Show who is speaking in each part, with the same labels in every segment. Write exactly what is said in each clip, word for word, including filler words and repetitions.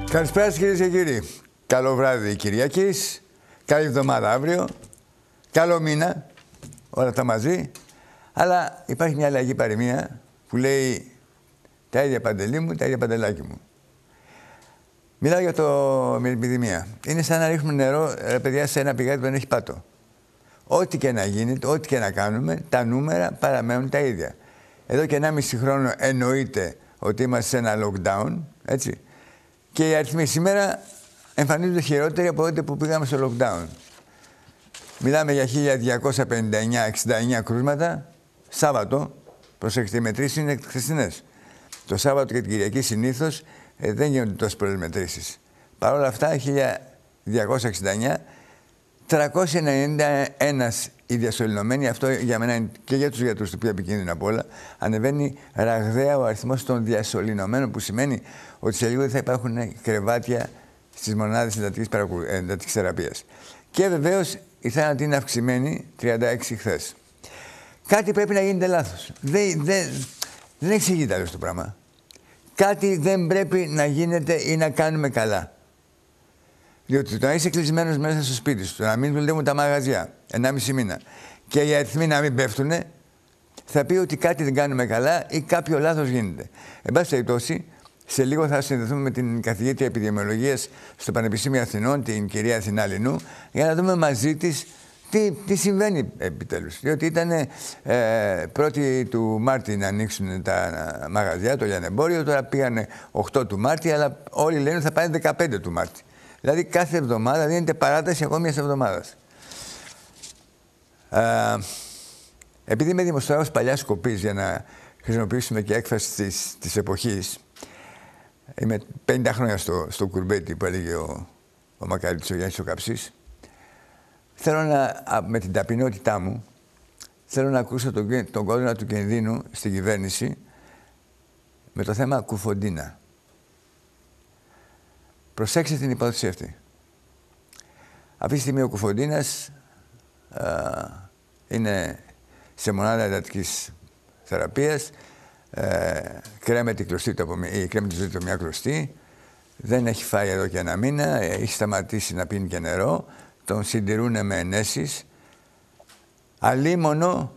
Speaker 1: Καλησπέρα σας κυρίες και κύριοι. Καλό βράδυ Κυριακής, καλή εβδομάδα αύριο, καλό μήνα, όλα αυτά μαζί. Αλλά υπάρχει μια αλλαγή παροιμία που λέει τα ίδια Παντελή μου, τα ίδια Παντελάκι μου. Μιλάω για το με την επιδημία. Είναι σαν να ρίχνουμε νερό, ρε παιδιά, σε ένα πηγάδι που δεν έχει πάτο. Ό,τι και να γίνεται, ό,τι και να κάνουμε, τα νούμερα παραμένουν τα ίδια. Εδώ και ενάμιση χρόνο εννοείται ότι είμαστε σε ένα lockdown, έτσι. Και οι αριθμοί σήμερα εμφανίζονται χειρότεροι από τότε που πήγαμε στο lockdown. Μιλάμε για χίλια διακόσια πενήντα εννιά εξήντα εννιά κρούσματα, Σάββατο, προσέξτε, οι μετρήσεις είναι χθεσινές. Το Σάββατο και την Κυριακή συνήθως ε, δεν γίνονται τόσες πολλές μετρήσεις. Παρ' όλα αυτά, χίλια διακόσια εξήντα εννιά, τριακόσια ενενήντα ένα οι διασωληνωμένοι, αυτό για μένα είναι και για τους γιατρούς το πιο επικίνδυνο από όλα, ανεβαίνει ραγδαία ο αριθμός των διασωληνωμένων, που σημαίνει ότι σε λίγο δεν θα υπάρχουν κρεβάτια στις μονάδες εντατικής θεραπείας. Και βεβαίως η θάνατη είναι αυξημένη, τριάντα έξι χθες. Κάτι πρέπει να γίνεται λάθος. Δεν, δεν, δεν εξηγείται άλλο το πράγμα. Κάτι δεν πρέπει να γίνεται ή να κάνουμε καλά. Διότι το να είσαι κλεισμένος μέσα στο σπίτι σου, το να μην δουλεύουν τα μαγαζιά ενάμιση μήνα και οι αριθμοί να μην πέφτουν, θα πει ότι κάτι δεν κάνουμε καλά ή κάποιο λάθος γίνεται. Εν πάση περιπτώσει, σε λίγο θα συνδεθούμε με την καθηγήτρια επιδημιολογίας στο Πανεπιστήμιο Αθηνών, την κυρία Αθηνά Λινού, για να δούμε μαζί της τι, τι συμβαίνει επιτέλους. Διότι ήταν ε, πρώτη του Μάρτη να ανοίξουν τα μαγαζιά, το λιανεμπόριο, τώρα πήγανε οκτώ του Μάρτη, αλλά όλοι λένε ότι θα πάνε δεκαπέντε του Μάρτη. Δηλαδή κάθε εβδομάδα δίνεται παράταση ακόμη μιας εβδομάδας. Ε, επειδή είμαι δημοσιογράφος παλιάς κοπής, για να χρησιμοποιήσουμε και έκφραση της, της εποχής, είμαι πενήντα χρόνια στο, στο κουρμπέτι που έλεγε ο, ο Μακαρίτης ο Γιάννης ο Καψής, θέλω να, με την ταπεινότητά μου, θέλω να ακούσω τον, τον κόδωνα του κινδύνου στην κυβέρνηση με το θέμα Κουφοντίνα. Προσέξτε την υπόθεση αυτή. Αυτή τη στιγμή ο Κουφοντίνας α, είναι σε μονάδα εντατικής θεραπείας, ε, κρέμεται η κλωστή του από μια κλωστή, δεν έχει φάει εδώ και ένα μήνα, έχει σταματήσει να πίνει και νερό, τον συντηρούν με ενέσεις, αλίμονο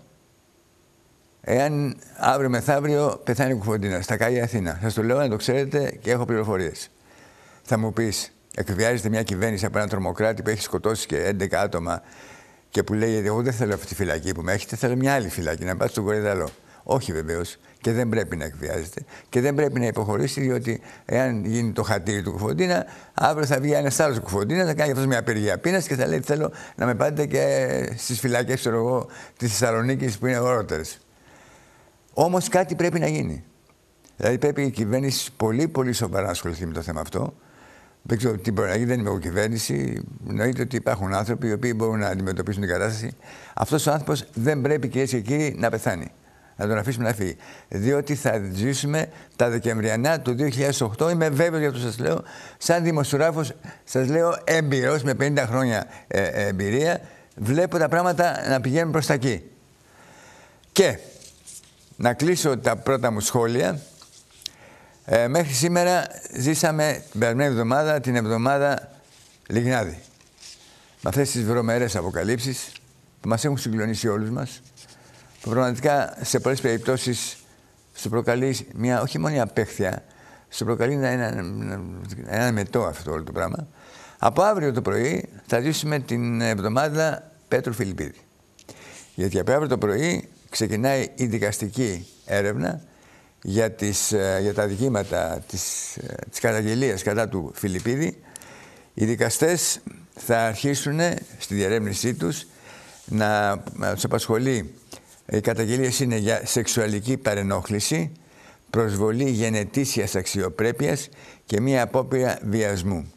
Speaker 1: εάν αύριο μεθαύριο πεθάνει ο Κουφοντίνας, θα καεί η Αθήνα. Σας το λέω να το ξέρετε και έχω πληροφορίες. Θα μου πεις, εκβιάζεται μια κυβέρνηση από έναν τρομοκράτη που έχει σκοτώσει και έντεκα άτομα και που λέει: εγώ δεν θέλω αυτή τη φυλακή που με έχετε, θέλω μια άλλη φυλακή, να πάω στον Κορυδαλό. Όχι βεβαίως. Και δεν πρέπει να εκβιάζεται. Και δεν πρέπει να υποχωρήσει, διότι εάν γίνει το χατήρι του Κουφοντίνα, αύριο θα βγει ένας άλλος Κουφοντίνα, θα κάνει αυτό μια απεργία πείνας και θα λέει: θέλω να με πάτε και στις φυλακές, ξέρω εγώ, της Θεσσαλονίκης που είναι ορότερες. Όμως κάτι πρέπει να γίνει. Δηλαδή πρέπει η κυβέρνηση πολύ, πολύ σοβαρά να ασχοληθεί με το θέμα αυτό. Δεν ξέρω τι μπορεί να γίνει, δεν είμαι εγώ κυβέρνηση. Εννοείται ότι υπάρχουν άνθρωποι οι οποίοι μπορούν να αντιμετωπίσουν την κατάσταση. Αυτός ο άνθρωπος δεν πρέπει, κυρίες και κύριοι, να πεθάνει. Να τον αφήσουμε να φύγει. Διότι θα ζήσουμε τα Δεκεμβριανά του δύο χιλιάδες οκτώ. Είμαι βέβαιος για αυτό σας λέω. Σαν δημοσιογράφος, σας λέω έμπειρος με πενήντα χρόνια ε, ε, εμπειρία, βλέπω τα πράγματα να πηγαίνουν προς τα εκεί. Και να κλείσω τα πρώτα μου σχόλια. Ε, μέχρι σήμερα ζήσαμε την περασμένη εβδομάδα, την εβδομάδα Λιγνάδη. Με αυτές τις βρωμερές αποκαλύψεις που μας έχουν συγκλονίσει όλους μας, που πραγματικά σε πολλές περιπτώσεις σου προκαλεί μια, όχι μόνο απέχθεια, σου προκαλεί ένα, ένα, ένα μετό αυτό όλο το πράγμα. Από αύριο το πρωί θα ζήσουμε την εβδομάδα Πέτρου Φιλιππίδη. Γιατί από αύριο το πρωί ξεκινάει η δικαστική έρευνα για, τις, για τα δικήματα της, της καταγγελίας κατά του Φιλιππίδη. Οι δικαστές θα αρχίσουν στη διερεύνησή τους να, να τους απασχολεί. Οι καταγγελίες είναι για σεξουαλική παρενόχληση, προσβολή γενετήσιας αξιοπρέπειας και μία απόπειρα βιασμού.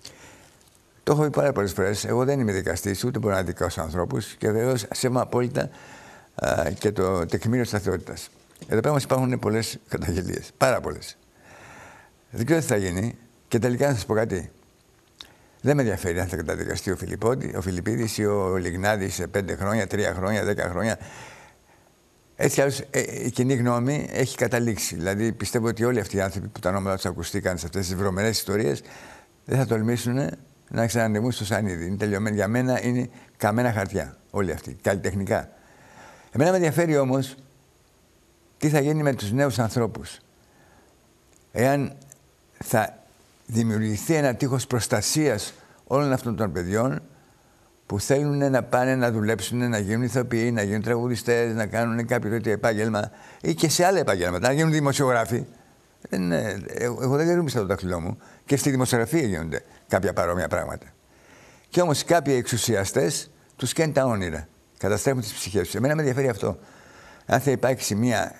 Speaker 1: Το έχω πει πάρα πολλές φορές. Εγώ δεν είμαι δικαστής, ούτε μπορώ να δικάσω ανθρώπους και βεβαίως σέβομαι απόλυτα α, και το τεκμήριο της αθεότητας. Εδώ πέρα μας υπάρχουν πολλές καταγγελίες. Πάρα πολλές. Δεν ξέρω τι θα γίνει και τελικά να σας πω κάτι. Δεν με ενδιαφέρει αν θα καταδικαστεί ο, ο Φιλιππίδης ή ο Λιγνάδης σε πέντε χρόνια, τρία χρόνια, δέκα χρόνια. Έτσι κι άλλως ε, η κοινή γνώμη έχει καταλήξει. Δηλαδή πιστεύω ότι όλοι αυτοί οι άνθρωποι που τα ονόματα τους ακουστήκαν σε αυτές τις βρωμερές ιστορίες δεν θα τολμήσουν να ξανανεβούν στο σανίδι. Είναι τελειωμένοι. Για μένα είναι καμένα χαρτιά όλοι αυτοί, καλλιτεχνικά. Εμένα με ενδιαφέρει όμως τι θα γίνει με τους νέους ανθρώπους. Εάν θα δημιουργηθεί ένα τείχος προστασίας όλων αυτών των παιδιών που θέλουν να πάνε να δουλέψουν, να γίνουν ηθοποιοί, να γίνουν τραγουδιστές, να κάνουν κάποιο τέτοιο επάγγελμα ή και σε άλλα επάγγελματα, να γίνουν δημοσιογράφοι. Δεν, εγώ δεν γερούμαι στο δάχτυλό μου. Και στη δημοσιογραφία γίνονται κάποια παρόμοια πράγματα. Και όμως κάποιοι εξουσιαστές τους καίνουν τα όνειρα. Καταστρέφουν τις ψυχές τους. Εμένα με ενδιαφέρει αυτό. Αν θα υπάρξει μια,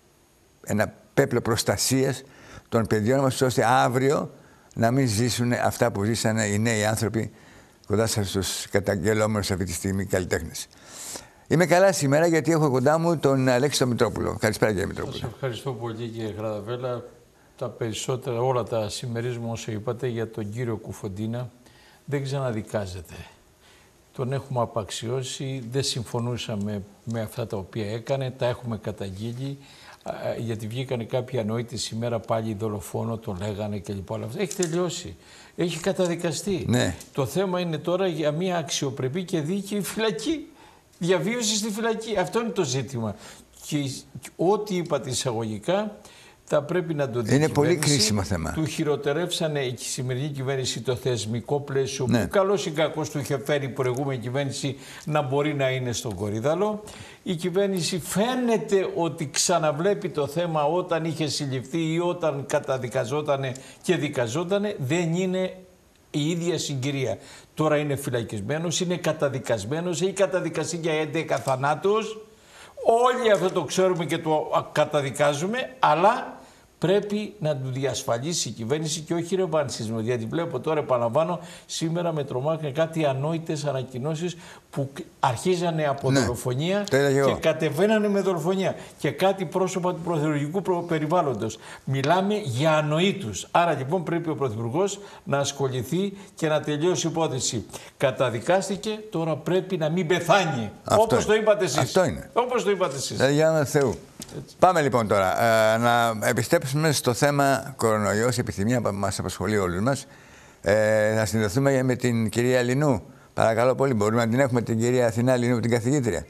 Speaker 1: ένα πέπλο προστασίας των παιδιών μας, ώστε αύριο να μην ζήσουν αυτά που ζήσανε οι νέοι άνθρωποι κοντά στους καταγγελόμενους αυτή τη στιγμή καλλιτέχνες. Είμαι καλά σήμερα γιατί έχω κοντά μου τον Αλέξη τον Μητρόπουλο. Καλησπέρα κύριε Μητρόπουλο.
Speaker 2: Σας ευχαριστώ πολύ κύριε Χαρδαβέλα. Τα περισσότερα, όλα τα συμμερίζουμε όσο είπατε για τον κύριο Κουφοντίνα. Δεν ξαναδικάζεται. Τον έχουμε απαξιώσει, δεν συμφωνούσαμε με αυτά τα οποία έκανε, τα έχουμε καταγγείλει, γιατί βγήκανε κάποιοι ανόητοι σήμερα πάλι δολοφόνο, το λέγανε κλπ. Έχει τελειώσει. Έχει καταδικαστεί. Ναι. Το θέμα είναι τώρα για μια αξιοπρεπή και δίκαιη φυλακή. Διαβίωση στη φυλακή. Αυτό είναι το ζήτημα. Και ό,τι είπατε εισαγωγικά θα πρέπει να το δει.
Speaker 1: Είναι πολύ κρίσιμο θέμα.
Speaker 2: Του χειροτερεύσανε η σημερινή κυβέρνηση το θεσμικό πλαίσιο, ναι, που καλώς ή κακώς του είχε φέρει η προηγούμενη κυβέρνηση να μπορεί να είναι στον κορίδαλο. Η κυβέρνηση φαίνεται ότι ξαναβλέπει το θέμα όταν είχε συλληφθεί ή όταν καταδικαζότανε και δικαζότανε. Δεν είναι η ίδια συγκυρία. Τώρα είναι φυλακισμένος, είναι καταδικασμένος, έχει καταδικαστεί για έντεκα θανάτους. Όλοι αυτό το ξέρουμε και το καταδικάζουμε, αλλά πρέπει να του διασφαλίσει η κυβέρνηση και όχι ρευανσισμό. Γιατί βλέπω τώρα, επαναλαμβάνω, σήμερα με τρομάκρυνε κάτι ανόητες ανακοινώσεις που αρχίζανε από, ναι, δολοφονία και κατεβαίνανε με δολοφονία. Και κάτι πρόσωπα του πρωθυπουργικού περιβάλλοντος. Μιλάμε για ανοήτους. Άρα λοιπόν πρέπει ο Πρωθυπουργός να ασχοληθεί και να τελειώσει η υπόθεση. Καταδικάστηκε, τώρα πρέπει να μην πεθάνει. Όπως το είπατε εσείς.
Speaker 1: Αυτό είναι.
Speaker 2: Όπως το είπατε εσείς.
Speaker 1: Δηλαδή, για να Θεού. Έτσι. Πάμε λοιπόν τώρα ε, να επιστρέψουμε στο θέμα κορονοϊός, επιθυμία που μας απασχολεί όλους μας. Ε, να συνδεθούμε με την κυρία Λινού. Παρακαλώ πολύ, μπορούμε να την έχουμε την κυρία Αθηνά Λινού, την καθηγήτρια.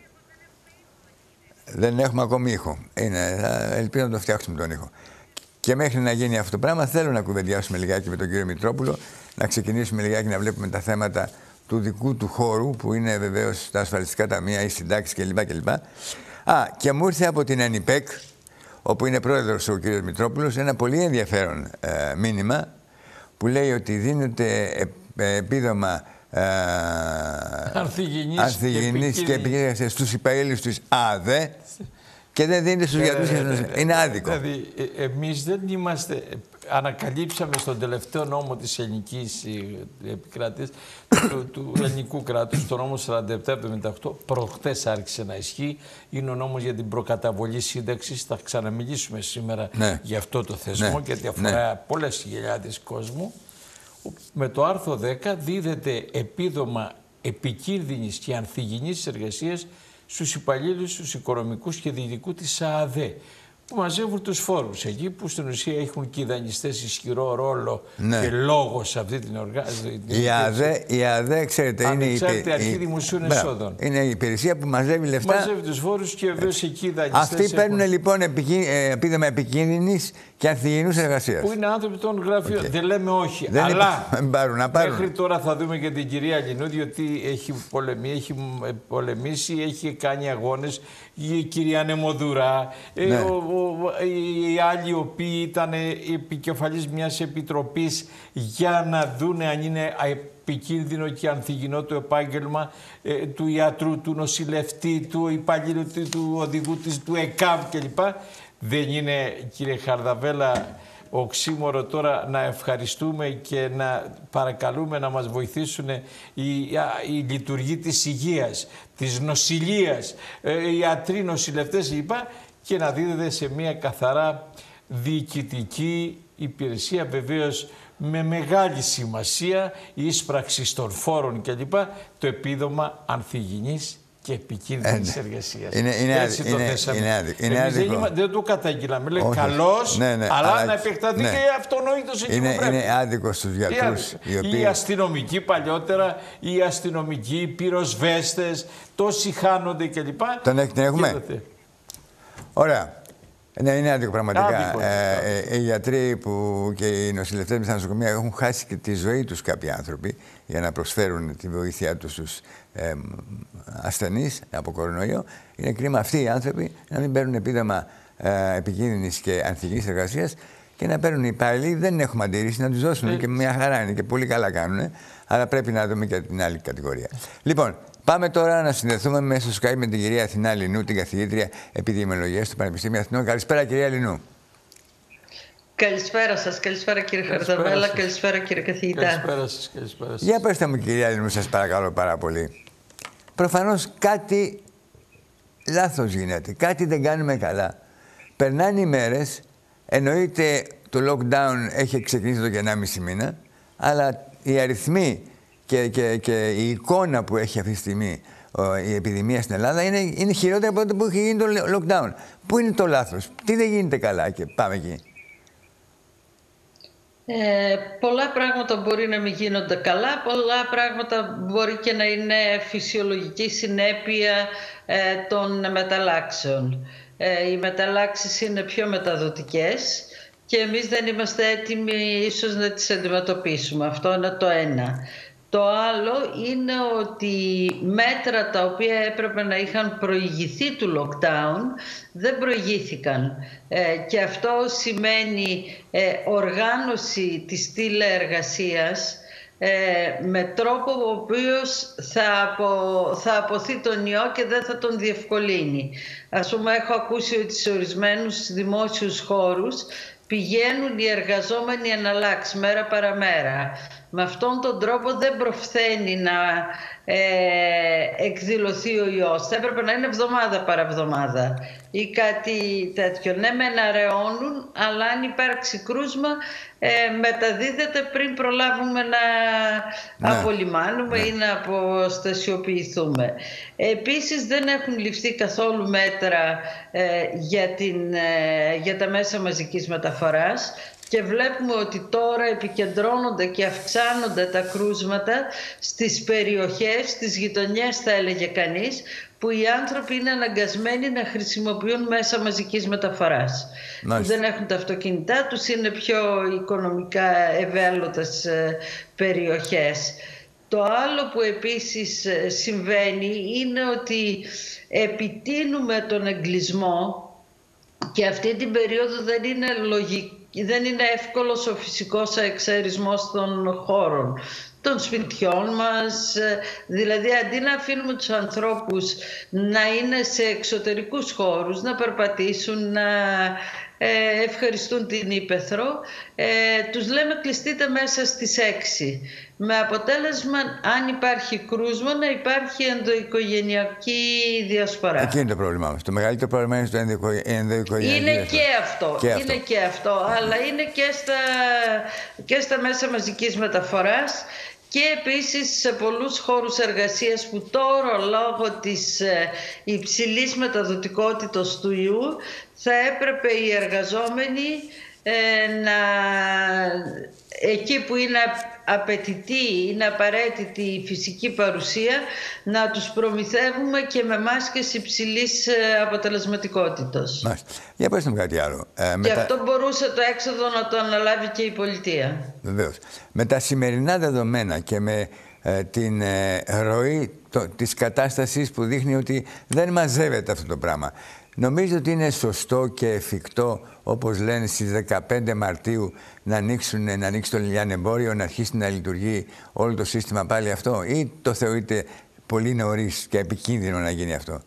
Speaker 1: Δεν έχουμε ακόμη ήχο. Είναι, ελπίζω να το φτιάξουμε τον ήχο. Και μέχρι να γίνει αυτό το πράγμα, θέλω να κουβεντιάσουμε λιγάκι με τον κύριο Μητρόπουλο, να ξεκινήσουμε λιγάκι να βλέπουμε τα θέματα του δικού του χώρου, που είναι βεβαίως τα ασφαλιστικά ταμεία, οι συντάξεις κλπ. κλπ. Α, και μου ήρθε από την ΕΝΙΠΕΚ, όπου είναι πρόεδρος ο κύριος Μητρόπουλος, ένα πολύ ενδιαφέρον ε, μήνυμα που λέει ότι δίνεται ε, επίδομα ε, ανθυγιεινής και επικίνδυνης στους υπαλλήλους της ΑΔΕ και δεν δίνεται στους γιατρούς. Είναι άδικο.
Speaker 2: Δηλαδή, ε, εμείς δεν είμαστε... Ανακαλύψαμε στον τελευταίο νόμο της ελληνικής επικράτειας, του, του ελληνικού κράτους, το νόμο σαράντα επτά εβδομήντα οκτώ, προχτές άρχισε να ισχύει. Είναι ο νόμος για την προκαταβολή σύνταξης. Θα ξαναμιλήσουμε σήμερα, ναι, για αυτό το θεσμό, ναι, γιατί αφορά, ναι, πολλές χιλιάδες κόσμου. Με το άρθρο δέκα δίδεται επίδομα επικίνδυνης και ανθυγιεινής εργασίας στους υπαλλήλους, τους οικονομικούς και διοικητικού της ΑΔΕ, που μαζεύουν τους φόρους εκεί, που στην ουσία έχουν και οι δανειστές ισχυρό ρόλο, ναι, και λόγο σε αυτή την οργάνωση.
Speaker 1: Η ΑΔΕ, η ΑΔΕ, ξέρετε, είναι η
Speaker 2: Ανεξάρτητη Αρχή Δημοσίων Εσόδων.
Speaker 1: Είναι η υπηρεσία που μαζεύει λεφτά.
Speaker 2: Μαζεύει τους φόρους και βεβαίως εκεί οι δανειστές.
Speaker 1: Αυτοί παίρνουν έχουν... λοιπόν επίδομα επικίνδυνης και ανθυγιεινούς εργασίας.
Speaker 2: Που είναι άνθρωποι των γραφείων. Okay. Δεν λέμε όχι.
Speaker 1: Δεν
Speaker 2: αλλά
Speaker 1: πάρουν, να πάρουν.
Speaker 2: Μέχρι τώρα θα δούμε και την κυρία Λινού, διότι έχει, πολεμεί, έχει πολεμήσει, έχει κάνει αγώνες. Η κυρία Νεμοδουρά, ναι, ο, ο, οι άλλοι οι οποίοι ήταν επικεφαλής μιας επιτροπής για να δούνε αν είναι επικίνδυνο και ανθυγιεινό το επάγγελμα ε, του ιατρού, του νοσηλευτή, του υπαλλήλου, του οδηγού της, του ΕΚΑΒ κλπ. Δεν είναι, κύριε Χαρδαβέλα, οξύμορο τώρα να ευχαριστούμε και να παρακαλούμε να μας βοηθήσουν οι, οι λειτουργοί της υγείας, της νοσηλείας, οι ιατροί, νοσηλευτές κλπ. Και να δίδεται σε μια καθαρά διοικητική υπηρεσία, βεβαίως με μεγάλη σημασία η ίσπραξη των φόρων κλπ. Το επίδομα ανθυγιεινής και επικίνδυνης εργασίας.
Speaker 1: Είναι, είναι,
Speaker 2: Έτσι
Speaker 1: είναι,
Speaker 2: το
Speaker 1: είναι,
Speaker 2: θέσαμε.
Speaker 1: είναι άδικο. Είναι
Speaker 2: Εμείς δεν,
Speaker 1: άδικο.
Speaker 2: είμα, δεν το καταγγείλαμε. Λέει καλός,
Speaker 1: ναι, ναι,
Speaker 2: αλλά,
Speaker 1: αλλά
Speaker 2: να επεκταθεί
Speaker 1: ναι.
Speaker 2: και αυτονόητος εκεί
Speaker 1: Είναι,
Speaker 2: που πρέπει.
Speaker 1: είναι άδικο στους γιατρούς. Οι, οποίοι...
Speaker 2: οι αστυνομικοί παλιότερα, οι αστυνομικοί, οι πυροσβέστες, τόσοι χάνονται κλπ.
Speaker 1: Τον την έχουμε. Ωραία. Ναι, είναι άδικο πραγματικά.
Speaker 2: Άδικο,
Speaker 1: ε, ε, οι γιατροί που και οι νοσηλευτές με στα νοσοκομεία έχουν χάσει και τη ζωή τους κάποιοι άνθρωποι για να προσφέρουν τη βοήθειά τους στους ε, ασθενείς από κορονοϊό. Είναι κρίμα αυτοί οι άνθρωποι να μην παίρνουν επίδομα ε, επικίνδυνης και ανθυγής εργασίας και να παίρνουν οι υπάλληλοι. Δεν έχουμε αντίρρηση να τους δώσουν ε, και μια χαρά είναι και πολύ καλά κάνουν. Αλλά πρέπει να δούμε και την άλλη κατηγορία. Λοιπόν, πάμε τώρα να συνδεθούμε μέσω Skype με την κυρία Αθηνά Λινού, την καθηγήτρια επιδημιολογίας του Πανεπιστημίου Αθηνών. Καλησπέρα, κυρία Λινού.
Speaker 3: Καλησπέρα σας, καλησπέρα κύριε Χαρδαβέλα, καλησπέρα κύριε καθηγητά.
Speaker 2: Καλησπέρα σας, καλησπέρα σας.
Speaker 1: Για πέστε μου, κυρία Λινού, σας παρακαλώ πάρα πολύ. Προφανώς κάτι λάθος γίνεται, κάτι δεν κάνουμε καλά. Περνάνε οι μέρες, εννοείται το lockdown έχει ξεκινήσει εδώ και ενάμιση μήνα, αλλά οι αριθμοί και, και, και η εικόνα που έχει αυτή τη στιγμή η επιδημία στην Ελλάδα είναι, είναι χειρότερη από τότε που έχει γίνει το lockdown. Πού είναι το λάθος, τι δεν γίνεται καλά και πάμε εκεί.
Speaker 3: Ε, πολλά πράγματα μπορεί να μην γίνονται καλά, πολλά πράγματα μπορεί και να είναι φυσιολογική συνέπεια ε, των μεταλλάξεων. Ε, οι μεταλλάξεις είναι πιο μεταδοτικές και εμείς δεν είμαστε έτοιμοι ίσως να τις αντιμετωπίσουμε. Αυτό είναι το ένα. Το άλλο είναι ότι μέτρα τα οποία έπρεπε να είχαν προηγηθεί του lockdown δεν προηγήθηκαν. Ε, και αυτό σημαίνει ε, οργάνωση της τηλεεργασίας ε, με τρόπο ο οποίος θα, απο, θα αποθεί τον ιό και δεν θα τον διευκολύνει. Ας πούμε, έχω ακούσει ότι σε ορισμένους δημόσιους χώρους πηγαίνουν οι εργαζόμενοι εναλλάξει μέρα παραμέρα. Με αυτόν τον τρόπο δεν προφθαίνει να ε, εκδηλωθεί ο ιός. Θα έπρεπε να είναι εβδομάδα παραβδομάδα ή κάτι τέτοιο. Ναι, μεν αραιώνουν, αλλά αν υπάρξει κρούσμα ε, μεταδίδεται πριν προλάβουμε να ναι. απολυμάνουμε ναι. ή να αποστασιοποιηθούμε. Επίσης δεν έχουν ληφθεί καθόλου μέτρα ε, για, την, ε, για τα μέσα μαζικής μεταφοράς. Και βλέπουμε ότι τώρα επικεντρώνονται και αυξάνονται τα κρούσματα στις περιοχές, στις γειτονιές θα έλεγε κανείς, που οι άνθρωποι είναι αναγκασμένοι να χρησιμοποιούν μέσα μαζικής μεταφοράς. Που δεν έχουν τα αυτοκίνητά τους, είναι πιο οικονομικά ευάλωτες περιοχές. Το άλλο που επίσης συμβαίνει είναι ότι επιτείνουμε τον εγκλισμό και αυτή την περίοδο δεν είναι λογικό. Δεν είναι εύκολος ο φυσικός εξαιρισμός των χώρων, των σπιτιών μας. Δηλαδή, αντί να αφήνουμε τους ανθρώπους να είναι σε εξωτερικούς χώρους, να περπατήσουν, να ε, ευχαριστούν την ύπαιθρο, ε, τους λέμε κλειστείτε μέσα στις έξι. Με αποτέλεσμα, αν υπάρχει κρούσμα, να υπάρχει ενδοοικογενειακή διασπορά.
Speaker 1: Εκεί είναι το πρόβλημά μας. Το μεγαλύτερο πρόβλημα είναι στο ενδοοικογενειακό.
Speaker 3: Είναι και αυτό.
Speaker 1: Και
Speaker 3: είναι
Speaker 1: αυτό.
Speaker 3: και αυτό. Αλλά είναι και στα, και στα μέσα μαζικής μεταφοράς και επίσης σε πολλούς χώρους εργασίας που τώρα λόγω της υψηλής μεταδοτικότητας του ιού θα έπρεπε οι εργαζόμενοι ε, να εκεί που είναι απαιτητή, είναι απαραίτητη η φυσική παρουσία, να τους προμηθεύουμε και με μάσκες υψηλής αποτελεσματικότητας.
Speaker 1: Μάλιστα. Για πες μου κάτι άλλο. Ε,
Speaker 3: και
Speaker 1: μετα...
Speaker 3: αυτό μπορούσε το έξοδο να το αναλάβει και η πολιτεία.
Speaker 1: Βεβαίως. Με τα σημερινά δεδομένα και με ε, την ε, ροή το, της κατάστασης που δείχνει ότι δεν μαζεύεται αυτό το πράγμα. Νομίζω ότι είναι σωστό και εφικτό, όπως λένε, στις δεκαπέντε Μαρτίου να, ανοίξουν, να ανοίξει το λιανεμπόριο, να αρχίσει να λειτουργεί όλο το σύστημα πάλι αυτό, ή το θεωρείτε πολύ νωρίς και επικίνδυνο να γίνει αυτό?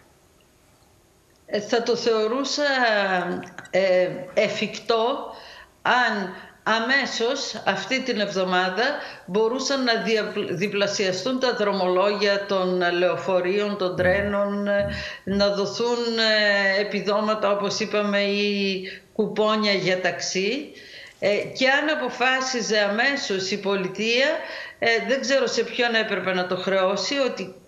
Speaker 3: Ε, θα το θεωρούσα ε, εφικτό αν αμέσως αυτή την εβδομάδα μπορούσαν να διπλασιαστούν τα δρομολόγια των λεωφορείων, των τρένων, να δοθούν επιδόματα όπως είπαμε ή κουπόνια για ταξί. Και αν αποφάσιζε αμέσως η πολιτεία, δεν ξέρω σε ποιον έπρεπε να το χρεώσει, ότι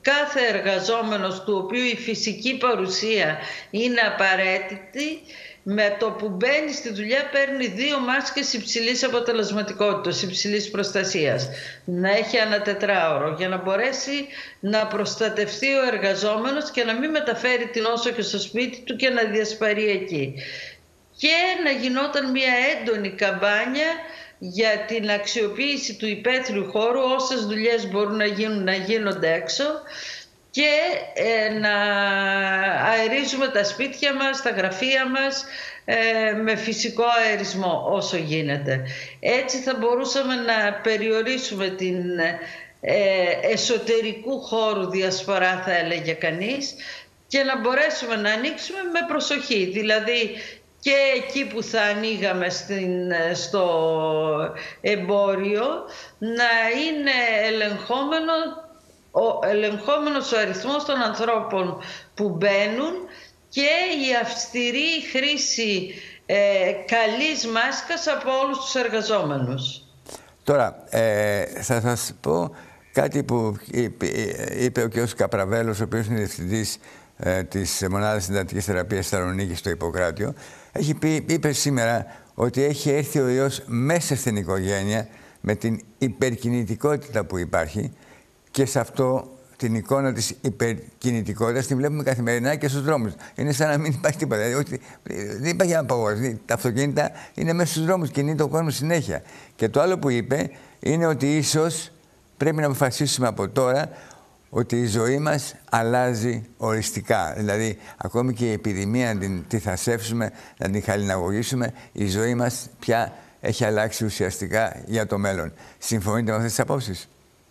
Speaker 3: κάθε εργαζόμενος του οποίου η φυσική παρουσία είναι απαραίτητη, με το που μπαίνει στη δουλειά παίρνει δύο μάσκες υψηλής αποτελεσματικότητας, υψηλής προστασίας. Να έχει ένα τετράωρο για να μπορέσει να προστατευτεί ο εργαζόμενος και να μην μεταφέρει την νόσο και στο σπίτι του και να διασπαρεί εκεί. Και να γινόταν μια έντονη καμπάνια για την αξιοποίηση του υπαίθριου χώρου, όσες δουλειές μπορούν να γίνουν να γίνονται έξω, και ε, να αερίζουμε τα σπίτια μας, τα γραφεία μας ε, με φυσικό αερισμό όσο γίνεται. Έτσι θα μπορούσαμε να περιορίσουμε την ε, εσωτερικού χώρου διασπορά, θα έλεγε κανείς, και να μπορέσουμε να ανοίξουμε με προσοχή. Δηλαδή και εκεί που θα ανοίγαμε στην, στο εμπόριο να είναι ελεγχόμενο ο ελεγχόμενος ο αριθμός των ανθρώπων που μπαίνουν και η αυστηρή χρήση ε, καλής μάσκας από όλους τους εργαζόμενους.
Speaker 1: Τώρα, ε, θα σας πω κάτι που είπε, είπε ο κ. Καπραβέλος, ο οποίος είναι διευθυντής ε, της Μονάδας Συντατικής Θεραπείας Θεσσαλονίκης στο Ιπποκράτιο. Έχει πει, είπε σήμερα ότι έχει έρθει ο ιός μέσα στην οικογένεια με την υπερκινητικότητα που υπάρχει. Και σε αυτό την εικόνα της υπερκινητικότητας την βλέπουμε καθημερινά και στους δρόμους. Είναι σαν να μην υπάρχει τίποτα. Δηλαδή, δεν υπάρχει απαγόρευση. Τα αυτοκίνητα είναι μέσα στους δρόμους, κινείται ο κόσμος συνέχεια. Και το άλλο που είπε είναι ότι ίσως πρέπει να αποφασίσουμε από τώρα ότι η ζωή μας αλλάζει οριστικά. Δηλαδή, ακόμη και η επιδημία να την τη θασέψουμε, να την χαλιναγωγήσουμε, η ζωή μας πια έχει αλλάξει ουσιαστικά για το μέλλον. Συμφωνείτε με αυτές τις απόψεις?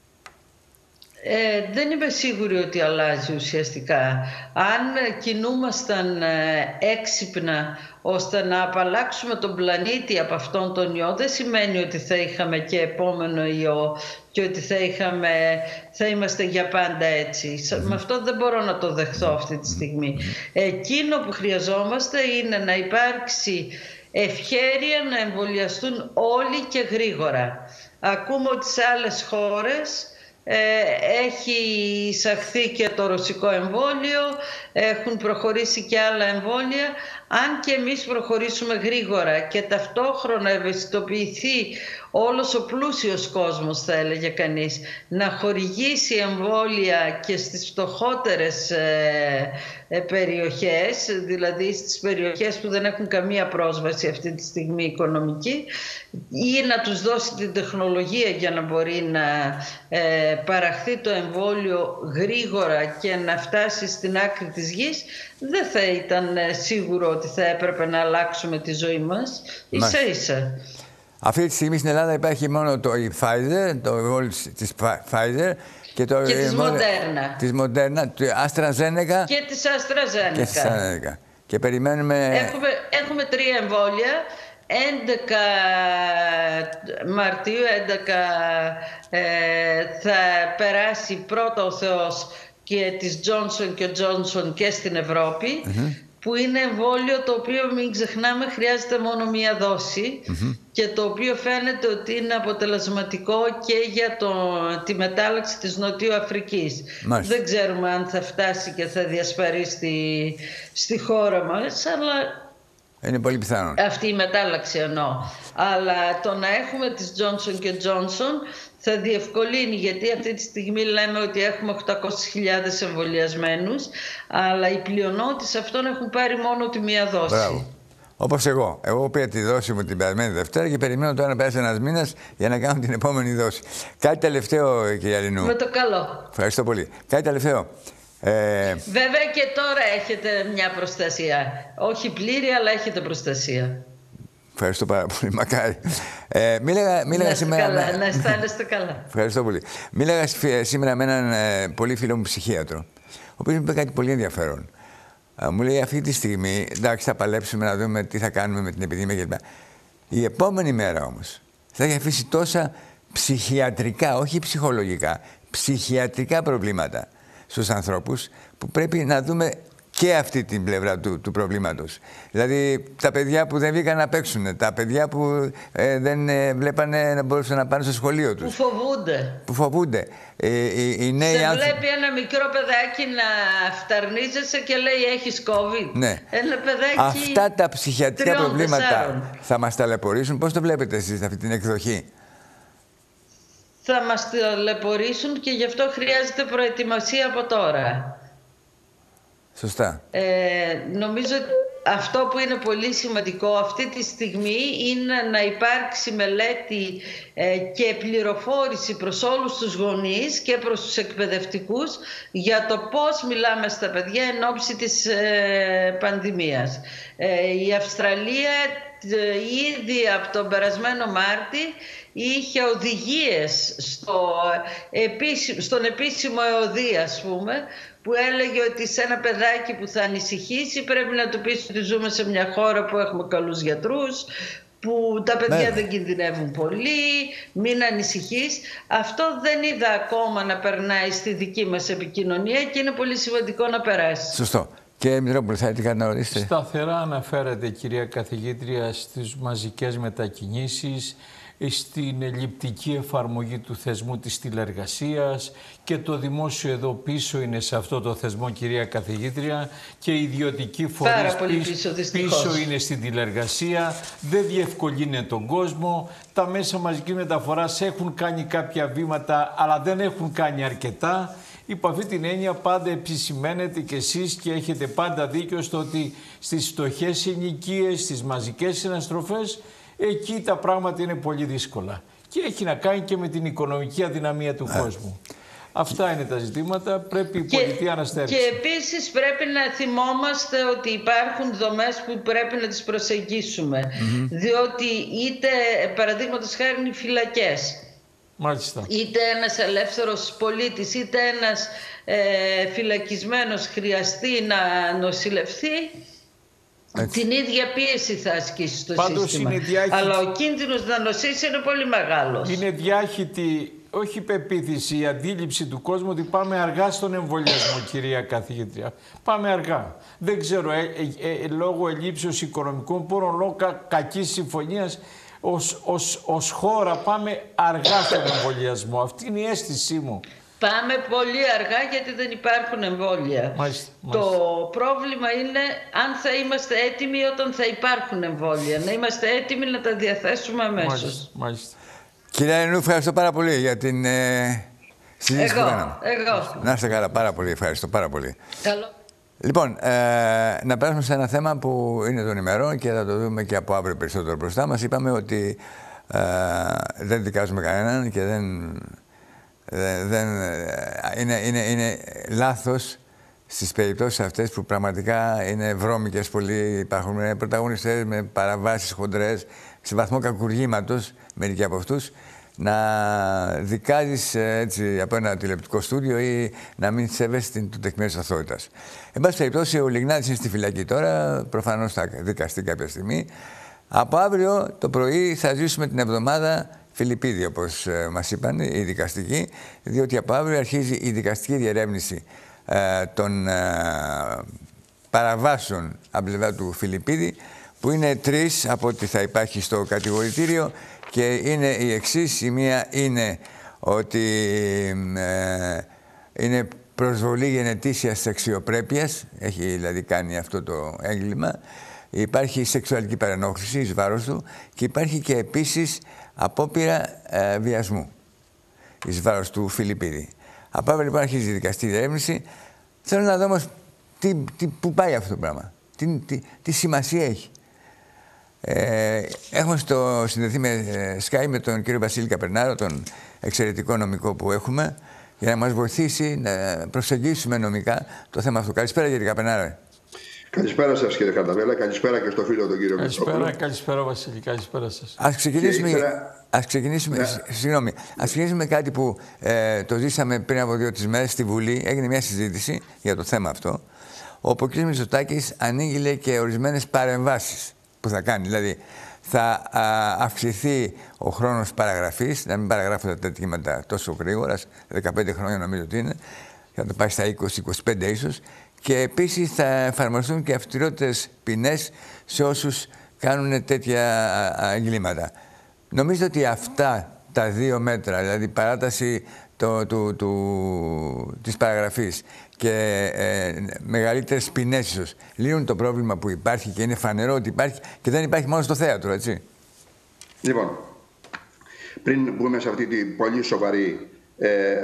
Speaker 3: Ε, δεν είμαι σίγουρη ότι αλλάζει ουσιαστικά. Αν κινούμασταν ε, έξυπνα ώστε να απαλλάξουμε τον πλανήτη από αυτόν τον ιό, δεν σημαίνει ότι θα είχαμε και επόμενο ιό και ότι θα, είχαμε, θα είμαστε για πάντα έτσι. Mm-hmm. Με αυτό δεν μπορώ να το δεχθώ αυτή τη στιγμή. Εκείνο που χρειαζόμαστε είναι να υπάρξει ευχέρεια να εμβολιαστούν όλοι και γρήγορα. Ακούμε ότι σε άλλες χώρες Ε, έχει εισαχθεί και το ρωσικό εμβόλιο, έχουν προχωρήσει και άλλα εμβόλια. Αν και εμείς προχωρήσουμε γρήγορα και ταυτόχρονα ευαισθητοποιηθεί όλος ο πλούσιος κόσμος, θα έλεγε κανείς, να χορηγήσει εμβόλια και στις φτωχότερες ε, ε, περιοχές, δηλαδή στις περιοχές που δεν έχουν καμία πρόσβαση αυτή τη στιγμή οικονομική, ή να τους δώσει την τεχνολογία για να μπορεί να ε, παραχθεί το εμβόλιο γρήγορα και να φτάσει στην άκρη της γης, δεν θα ήταν σίγουρο ότι θα έπρεπε να αλλάξουμε τη ζωή μας. Ίσα ίσα.
Speaker 1: Αυτή τη στιγμή στην Ελλάδα υπάρχει μόνο το Pfizer, το εμβόλιο της Pfizer και, το
Speaker 3: και της Moderna.
Speaker 1: Της Moderna, του AstraZeneca
Speaker 3: και της AstraZeneca.
Speaker 1: Και, της AstraZeneca. Και περιμένουμε...
Speaker 3: Έχουμε, έχουμε τρία εμβόλια. έντεκα Μαρτίου έντεκα ε, θα περάσει πρώτα ο Θεός και της Johnson και Johnson και στην Ευρώπη, mm-hmm. που είναι εμβόλιο το οποίο, μην ξεχνάμε, χρειάζεται μόνο μία δόση, mm-hmm. και το οποίο φαίνεται ότι είναι αποτελεσματικό και για το, τη μετάλλαξη της Νοτιού Αφρικής. Μάλιστα. Δεν ξέρουμε αν θα φτάσει και θα διασπαρεί στη, στη χώρα μας, αλλά
Speaker 1: είναι πολύ πιθανό.
Speaker 3: Αυτή η μετάλλαξη εννοώ. Αλλά το να έχουμε τις Johnson και Johnson θα διευκολύνει, γιατί αυτή τη στιγμή λέμε ότι έχουμε οκτακόσιες χιλιάδες εμβολιασμένους, αλλά οι πλειονότητες αυτών έχουν πάρει μόνο τη μία δόση.
Speaker 1: Μπράβο. Όπως εγώ. Εγώ πήρα τη δόση μου την περασμένη Δευτέρα και περιμένω τώρα να περάσει ένας μήνας για να κάνω την επόμενη δόση. Κάτι τελευταίο, κυρία Λινού.
Speaker 3: Με το καλό.
Speaker 1: Ευχαριστώ πολύ. Κάτι τελευταίο. Ε...
Speaker 3: Βέβαια και τώρα έχετε μια προστασία. Όχι πλήρη, αλλά έχετε προστασία.
Speaker 1: Ευχαριστώ πάρα πολύ, μακάρι. Ε, μίλαγα, μίλαγα
Speaker 3: να
Speaker 1: σήμερα...
Speaker 3: καλά,
Speaker 1: με...
Speaker 3: να αισθάνεστε καλά.
Speaker 1: Ευχαριστώ πολύ. Μίλαγα σήμερα με έναν ε, πολύ φίλο μου ψυχίατρο, ο οποίος μου είπε κάτι πολύ ενδιαφέρον. Ε, μου λέει, αυτή τη στιγμή, εντάξει, θα παλέψουμε να δούμε τι θα κάνουμε με την επιδημία κλπ. Η επόμενη μέρα όμως θα έχει αφήσει τόσα ψυχιατρικά, όχι ψυχολογικά, ψυχιατρικά προβλήματα στους ανθρώπους, που πρέπει να δούμε και αυτή την πλευρά του, του προβλήματος. Δηλαδή τα παιδιά που δεν βγήκαν να παίξουν, τα παιδιά που ε, δεν ε, βλέπανε να μπορούσαν να πάνε στο σχολείο τους.
Speaker 3: Που φοβούνται.
Speaker 1: Που φοβούνται. Ε, οι, οι νέοι
Speaker 3: Σε
Speaker 1: άνθρωποι...
Speaker 3: βλέπει ένα μικρό παιδάκι να φταρνίζεσαι και λέει έχεις COVID.
Speaker 1: Ναι.
Speaker 3: Ένα παιδάκι
Speaker 1: Αυτά τα ψυχιατρικά
Speaker 3: τριών,
Speaker 1: προβλήματα
Speaker 3: τεσσάρων.
Speaker 1: θα μας ταλαιπωρήσουν. Πώς το βλέπετε εσείς αυτή την εκδοχή?
Speaker 3: Θα μας ταλαιπωρήσουν και γι' αυτό χρειάζεται προετοιμασία από τώρα.
Speaker 1: Σωστά.
Speaker 3: Ε, νομίζω αυτό που είναι πολύ σημαντικό αυτή τη στιγμή είναι να υπάρξει μελέτη ε, και πληροφόρηση προς όλους τους γονείς και προς τους εκπαιδευτικούς για το πώς μιλάμε στα παιδιά εν ώψη της ε, πανδημίας. Ε, η Αυστραλία ε, ήδη από τον περασμένο Μάρτη είχε οδηγίες στο, επίσημο, στον επίσημο ΕΟΔΗ, ας πούμε, που έλεγε ότι σε ένα παιδάκι που θα ανησυχήσει πρέπει να του πεις ότι ζούμε σε μια χώρα που έχουμε καλούς γιατρούς, που τα παιδιά
Speaker 1: Βέβαια.
Speaker 3: δεν κινδυνεύουν πολύ, μην ανησυχείς. Αυτό δεν είδα ακόμα να περνάει στη δική μας επικοινωνία και είναι πολύ σημαντικό να περάσει.
Speaker 1: Σωστό. Και Μητρόπουλο, θα έτυχα να ορίστε.
Speaker 2: Σταθερά αναφέρατε, κυρία καθηγήτρια, στις μαζικές μετακινήσεις, στην ελλειπτική εφαρμογή του θεσμού της τηλεργασίας και το δημόσιο εδώ πίσω είναι σε αυτό το θεσμό, κυρία καθηγήτρια, και οι ιδιωτικοί φορείς
Speaker 3: πίσω,
Speaker 2: πίσω είναι στην τηλεργασία, δεν διευκολύνει τον κόσμο, τα μέσα μαζικής μεταφοράς έχουν κάνει κάποια βήματα αλλά δεν έχουν κάνει αρκετά. Υπό αυτή την έννοια πάντα επισημαίνετε κι εσείς και έχετε πάντα δίκιο στο ότι στις φτωχές ενοικίες, στις μαζικές συναστροφές, εκεί τα πράγματα είναι πολύ δύσκολα. Και έχει να κάνει και με την οικονομική αδυναμία του yeah. κόσμου. Αυτά είναι τα ζητήματα. Πρέπει η πολιτεία να στέρξει.
Speaker 3: Και επίσης πρέπει να θυμόμαστε ότι υπάρχουν δομές που πρέπει να τις προσεγγίσουμε. Mm-hmm. Διότι είτε, παραδείγματος χάρη, είναι οι φυλακές.
Speaker 2: Μάλιστα.
Speaker 3: Είτε ένας ελεύθερος πολίτης, είτε ένας ε, φυλακισμένος χρειαστεί να νοσηλευθεί, έτσι, την ίδια πίεση θα ασκήσει στο
Speaker 2: Πάντως
Speaker 3: σύστημα.
Speaker 2: Είναι διάχυτη...
Speaker 3: Αλλά ο κίνδυνος να νοσήσει είναι πολύ μεγάλος.
Speaker 2: Είναι διάχυτη, όχι πεποίθηση, η αντίληψη του κόσμου ότι πάμε αργά στον εμβολιασμό, κυρία καθηγήτρια. Πάμε αργά. Δεν ξέρω, ε, ε, ε, λόγω ελλείψεως οικονομικών πόρων, λόγω κα, κακής συμφωνίας, ως, ως, ως χώρα πάμε αργά στον εμβολιασμό. Αυτή είναι η αίσθησή μου.
Speaker 3: Πάμε πολύ αργά γιατί δεν υπάρχουν εμβόλια.
Speaker 2: Μάλιστα,
Speaker 3: το
Speaker 2: μάλιστα.
Speaker 3: πρόβλημα είναι αν θα είμαστε έτοιμοι όταν θα υπάρχουν εμβόλια. Να είμαστε έτοιμοι να τα διαθέσουμε αμέσως.
Speaker 2: Μάλιστα, μάλιστα.
Speaker 1: Κυρία Ενού, ευχαριστώ πάρα πολύ για την ε, συζήτηση
Speaker 3: εγώ,
Speaker 1: που κάναμε.
Speaker 3: Εγώ.
Speaker 1: Να είστε καλά, πάρα πολύ, ευχαριστώ πάρα πολύ.
Speaker 3: Καλό.
Speaker 1: Λοιπόν, ε, να περάσουμε σε ένα θέμα που είναι των ημερών και θα το δούμε και από αύριο περισσότερο μπροστά μας. Είπαμε ότι ε, δεν δικάζουμε κανέναν και δεν... Δεν, δεν, είναι, είναι, είναι λάθος στις περιπτώσεις αυτές που πραγματικά είναι βρώμικες πολύ. Υπάρχουν πρωταγωνιστές με παραβάσεις χοντρές, σε βαθμό κακουργήματος, μερικοί από αυτούς, να δικάζεις έτσι από ένα τηλεοπτικό στούντιο ή να μην σέβεσαι την τεκμήρωση αθωότητας. Εν πάση περιπτώσει, ο Λιγνάδης είναι στη φυλακή τώρα, προφανώς θα δικαστεί κάποια στιγμή. Από αύριο το πρωί θα ζήσουμε την εβδομάδα Φιλιππίδη, όπως ε, μας είπαν οι δικαστικοί, διότι από αύριο αρχίζει η δικαστική διερεύνηση ε, των ε, παραβάσεων από πλευρά του Φιλιππίδη, που είναι τρεις από ό,τι θα υπάρχει στο κατηγορητήριο και είναι η εξής. Η μία είναι ότι ε, είναι προσβολή γενετήσιας αξιοπρέπειας, έχει δηλαδή κάνει αυτό το έγκλημα. Υπάρχει σεξουαλική παρενόχληση εις βάρος του και υπάρχει και επίσης απόπειρα ε, βιασμού εις βάρος του Φιλιππίδη. Από αύριο λοιπόν αρχίζει η δικαστική διερεύνηση. Θέλω να δω όμως τι, τι, πού πάει αυτό το πράγμα, τι, τι, τι σημασία έχει. Ε, έχουμε στο, συνδεθεί με ε, Skype με τον κύριο Βασίλη Καπερνάρο, τον εξαιρετικό νομικό που έχουμε, για να μας βοηθήσει να προσεγγίσουμε νομικά το θέμα αυτό. Καλησπέρα κύριε Καπερνάρο.
Speaker 4: Καλησπέρα σας κύριε Καρταβέλα, καλησπέρα και στο φίλο τον κύριο Μητσόπουλο.
Speaker 2: Καλησπέρα, καλησπέρα Βασίλη, καλησπέρα σας.
Speaker 1: Ας ξεκινήσουμε,
Speaker 4: ήθελα...
Speaker 1: ας ξεκινήσουμε, ναι. συγγνώμη, ας ξεκινήσουμε κάτι που ε, το ζήσαμε πριν από δύο-τρεις μέρες στη Βουλή. Έγινε μια συζήτηση για το θέμα αυτό, όπου ο κ. Μητσοτάκης ανήγγειλε και ορισμένες παρεμβάσεις που θα κάνει. Δηλαδή, θα α, αυξηθεί ο χρόνος παραγραφής, να μην παραγράφονται τα αιτήματα τόσο γρήγορα, δεκαπέντε χρόνια νομίζω ότι είναι, θα το πάει στα είκοσι είκοσι πέντε ίσως, Και επίσης θα εφαρμοστούν και αυστηρότερες ποινές σε όσους κάνουν τέτοια εγκλήματα. Νομίζω ότι αυτά τα δύο μέτρα, δηλαδή παράταση το, του, του, της παραγραφής και ε, μεγαλύτερες ποινές ίσως, λύνουν το πρόβλημα που υπάρχει και είναι φανερό ότι υπάρχει και δεν υπάρχει μόνο στο θέατρο, έτσι.
Speaker 4: Λοιπόν, πριν μπούμε σε αυτή την πολύ σοβαρή, ε,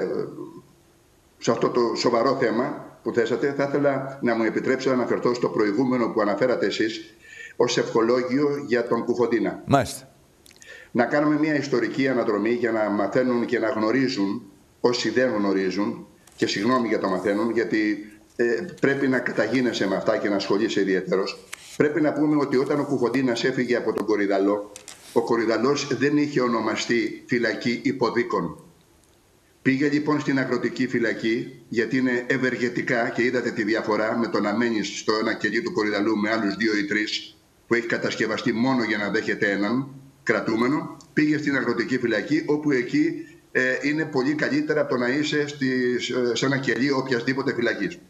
Speaker 4: σε αυτό το σοβαρό θέμα που θέσατε, θα ήθελα να μου επιτρέψετε να αναφερθώ στο προηγούμενο που αναφέρατε εσείς ως ευχολόγιο για τον Κουφοντίνα.
Speaker 1: Μάλιστα.
Speaker 4: Να κάνουμε μια ιστορική αναδρομή για να μαθαίνουν και να γνωρίζουν όσοι δεν γνωρίζουν, και συγγνώμη για το μαθαίνουν, γιατί ε, πρέπει να καταγίνεσαι με αυτά και να ασχολείσαι ιδιαίτερος. Πρέπει να πούμε ότι όταν ο Κουφοντίνας έφυγε από τον Κορυδαλό, ο Κορυδαλός δεν είχε ονομαστεί φυλακή υποδίκων. Πήγε λοιπόν στην αγροτική φυλακή, γιατί είναι ευεργετικά, και είδατε τη διαφορά με το να μένεις στο ένα κελί του Κορυδαλού με άλλους δύο ή τρεις, που έχει κατασκευαστεί μόνο για να δέχεται έναν κρατούμενο. Πήγε στην αγροτική φυλακή, όπου εκεί ε, είναι πολύ καλύτερα από το να είσαι στις, σε ένα κελί οποιασδήποτε φυλακής.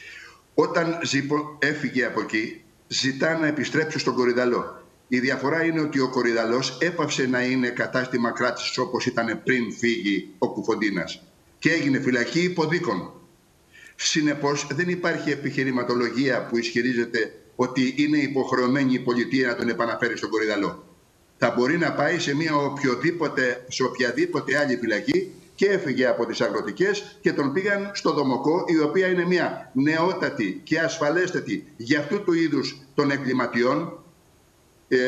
Speaker 4: Όταν Ζήπο έφυγε από εκεί, ζητά να επιστρέψει στον Κορυδαλό. Η διαφορά είναι ότι ο Κορυδαλός έπαυσε να είναι κατάστημα κράτησης όπως ήταν πριν φύγει ο Κουφοντίνας και έγινε φυλακή υποδίκων. Συνεπώς δεν υπάρχει επιχειρηματολογία που ισχυρίζεται ότι είναι υποχρεωμένη η πολιτεία να τον επαναφέρει στον Κορυδαλό. Θα μπορεί να πάει σε, μια οποιοδήποτε, σε οποιαδήποτε άλλη φυλακή, και έφυγε από τις αγροτικές και τον πήγαν στο Δομοκό, η οποία είναι μια νεότατη και ασφαλέστατη για αυτού του είδους των εγκληματιών, ε,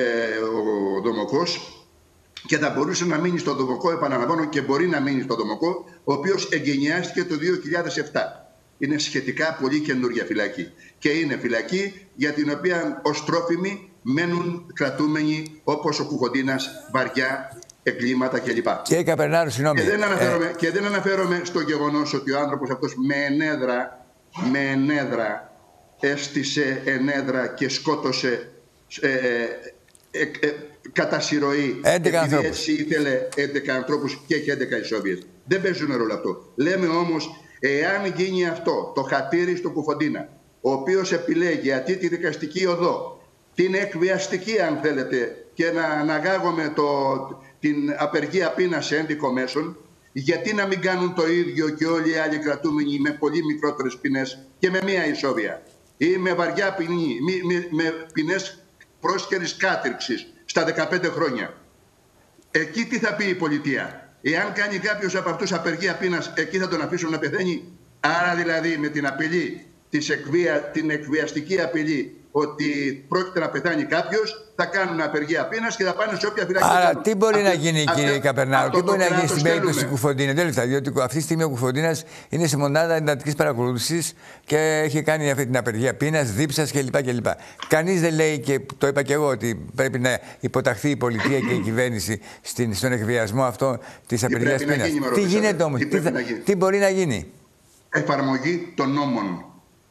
Speaker 4: ο Δομοκός, και θα μπορούσε να μείνει στο Δομοκό, επαναλαμβάνω, και μπορεί να μείνει στο Δομοκό, ο οποίος εγκαινιάστηκε το δύο χιλιάδες επτά. Είναι σχετικά πολύ καινούργια φυλακή και είναι φυλακή για την οποία ως τρόφιμοι μένουν κρατούμενοι όπως ο Κουφοντίνας, βαριά εγκλήματα κλπ.
Speaker 1: Και Καπερνάρου, συγγνώμη.
Speaker 4: Και δεν αναφέρομαι, ε... και δεν αναφέρομαι στο γεγονός ότι ο άνθρωπος αυτός με ενέδρα, με ενέδρα έστησε ενέδρα και σκότωσε ε, ε, ε, ε, κατά συρροή, επειδή έτσι ήθελε έντεκα ανθρώπους και έχει έντεκα ισόβιες. Δεν παίζουν ρόλο αυτό. Λέμε όμως, εάν γίνει αυτό το χατήρι στο Κουφοντίνα, ο οποίος επιλέγει αντί τη δικαστική οδό, την εκβιαστική αν θέλετε, και να αναγάγουμε το, την απεργία πείνας σε ένδικο μέσον, γιατί να μην κάνουν το ίδιο και όλοι οι άλλοι κρατούμενοι με πολύ μικρότερες ποινές και με μία ισόβια, ή με βαριά ποινή, με, με ποινές πρόσχερης κάτριξης στα δεκαπέντε χρόνια. Εκεί τι θα πει η πολιτεία? Εάν κάνει κάποιος από αυτούς απεργία πείνας, εκεί θα τον αφήσουν να πεθαίνει? Άρα δηλαδή με την απειλή, της εκβία, την εκβιαστική απειλή ότι πρόκειται να πεθάνει κάποιος, θα κάνουν απεργία πείνας και θα πάνε σε όποια φυλακή.
Speaker 1: Άρα τι μπορεί να γίνει, κύριε Καπερνάρου, τι μπορεί να γίνει στην περίπτωση του Κουφοντίνα? Δεν λεφτά, διότι αυτή τη στιγμή ο Κουφοντίνας είναι σε μονάδα εντατικής παρακολούθησης και έχει κάνει αυτή την απεργία πείνας, δίψας κλπ. Κανείς δεν λέει, και το είπα και εγώ, ότι πρέπει να υποταχθεί η πολιτεία και η κυβέρνηση στον εκβιασμό αυτό της απεργίας πείνας. Τι γίνεται όμως, τι, θα, τι μπορεί να γίνει?
Speaker 4: Εφαρμογή των νόμων.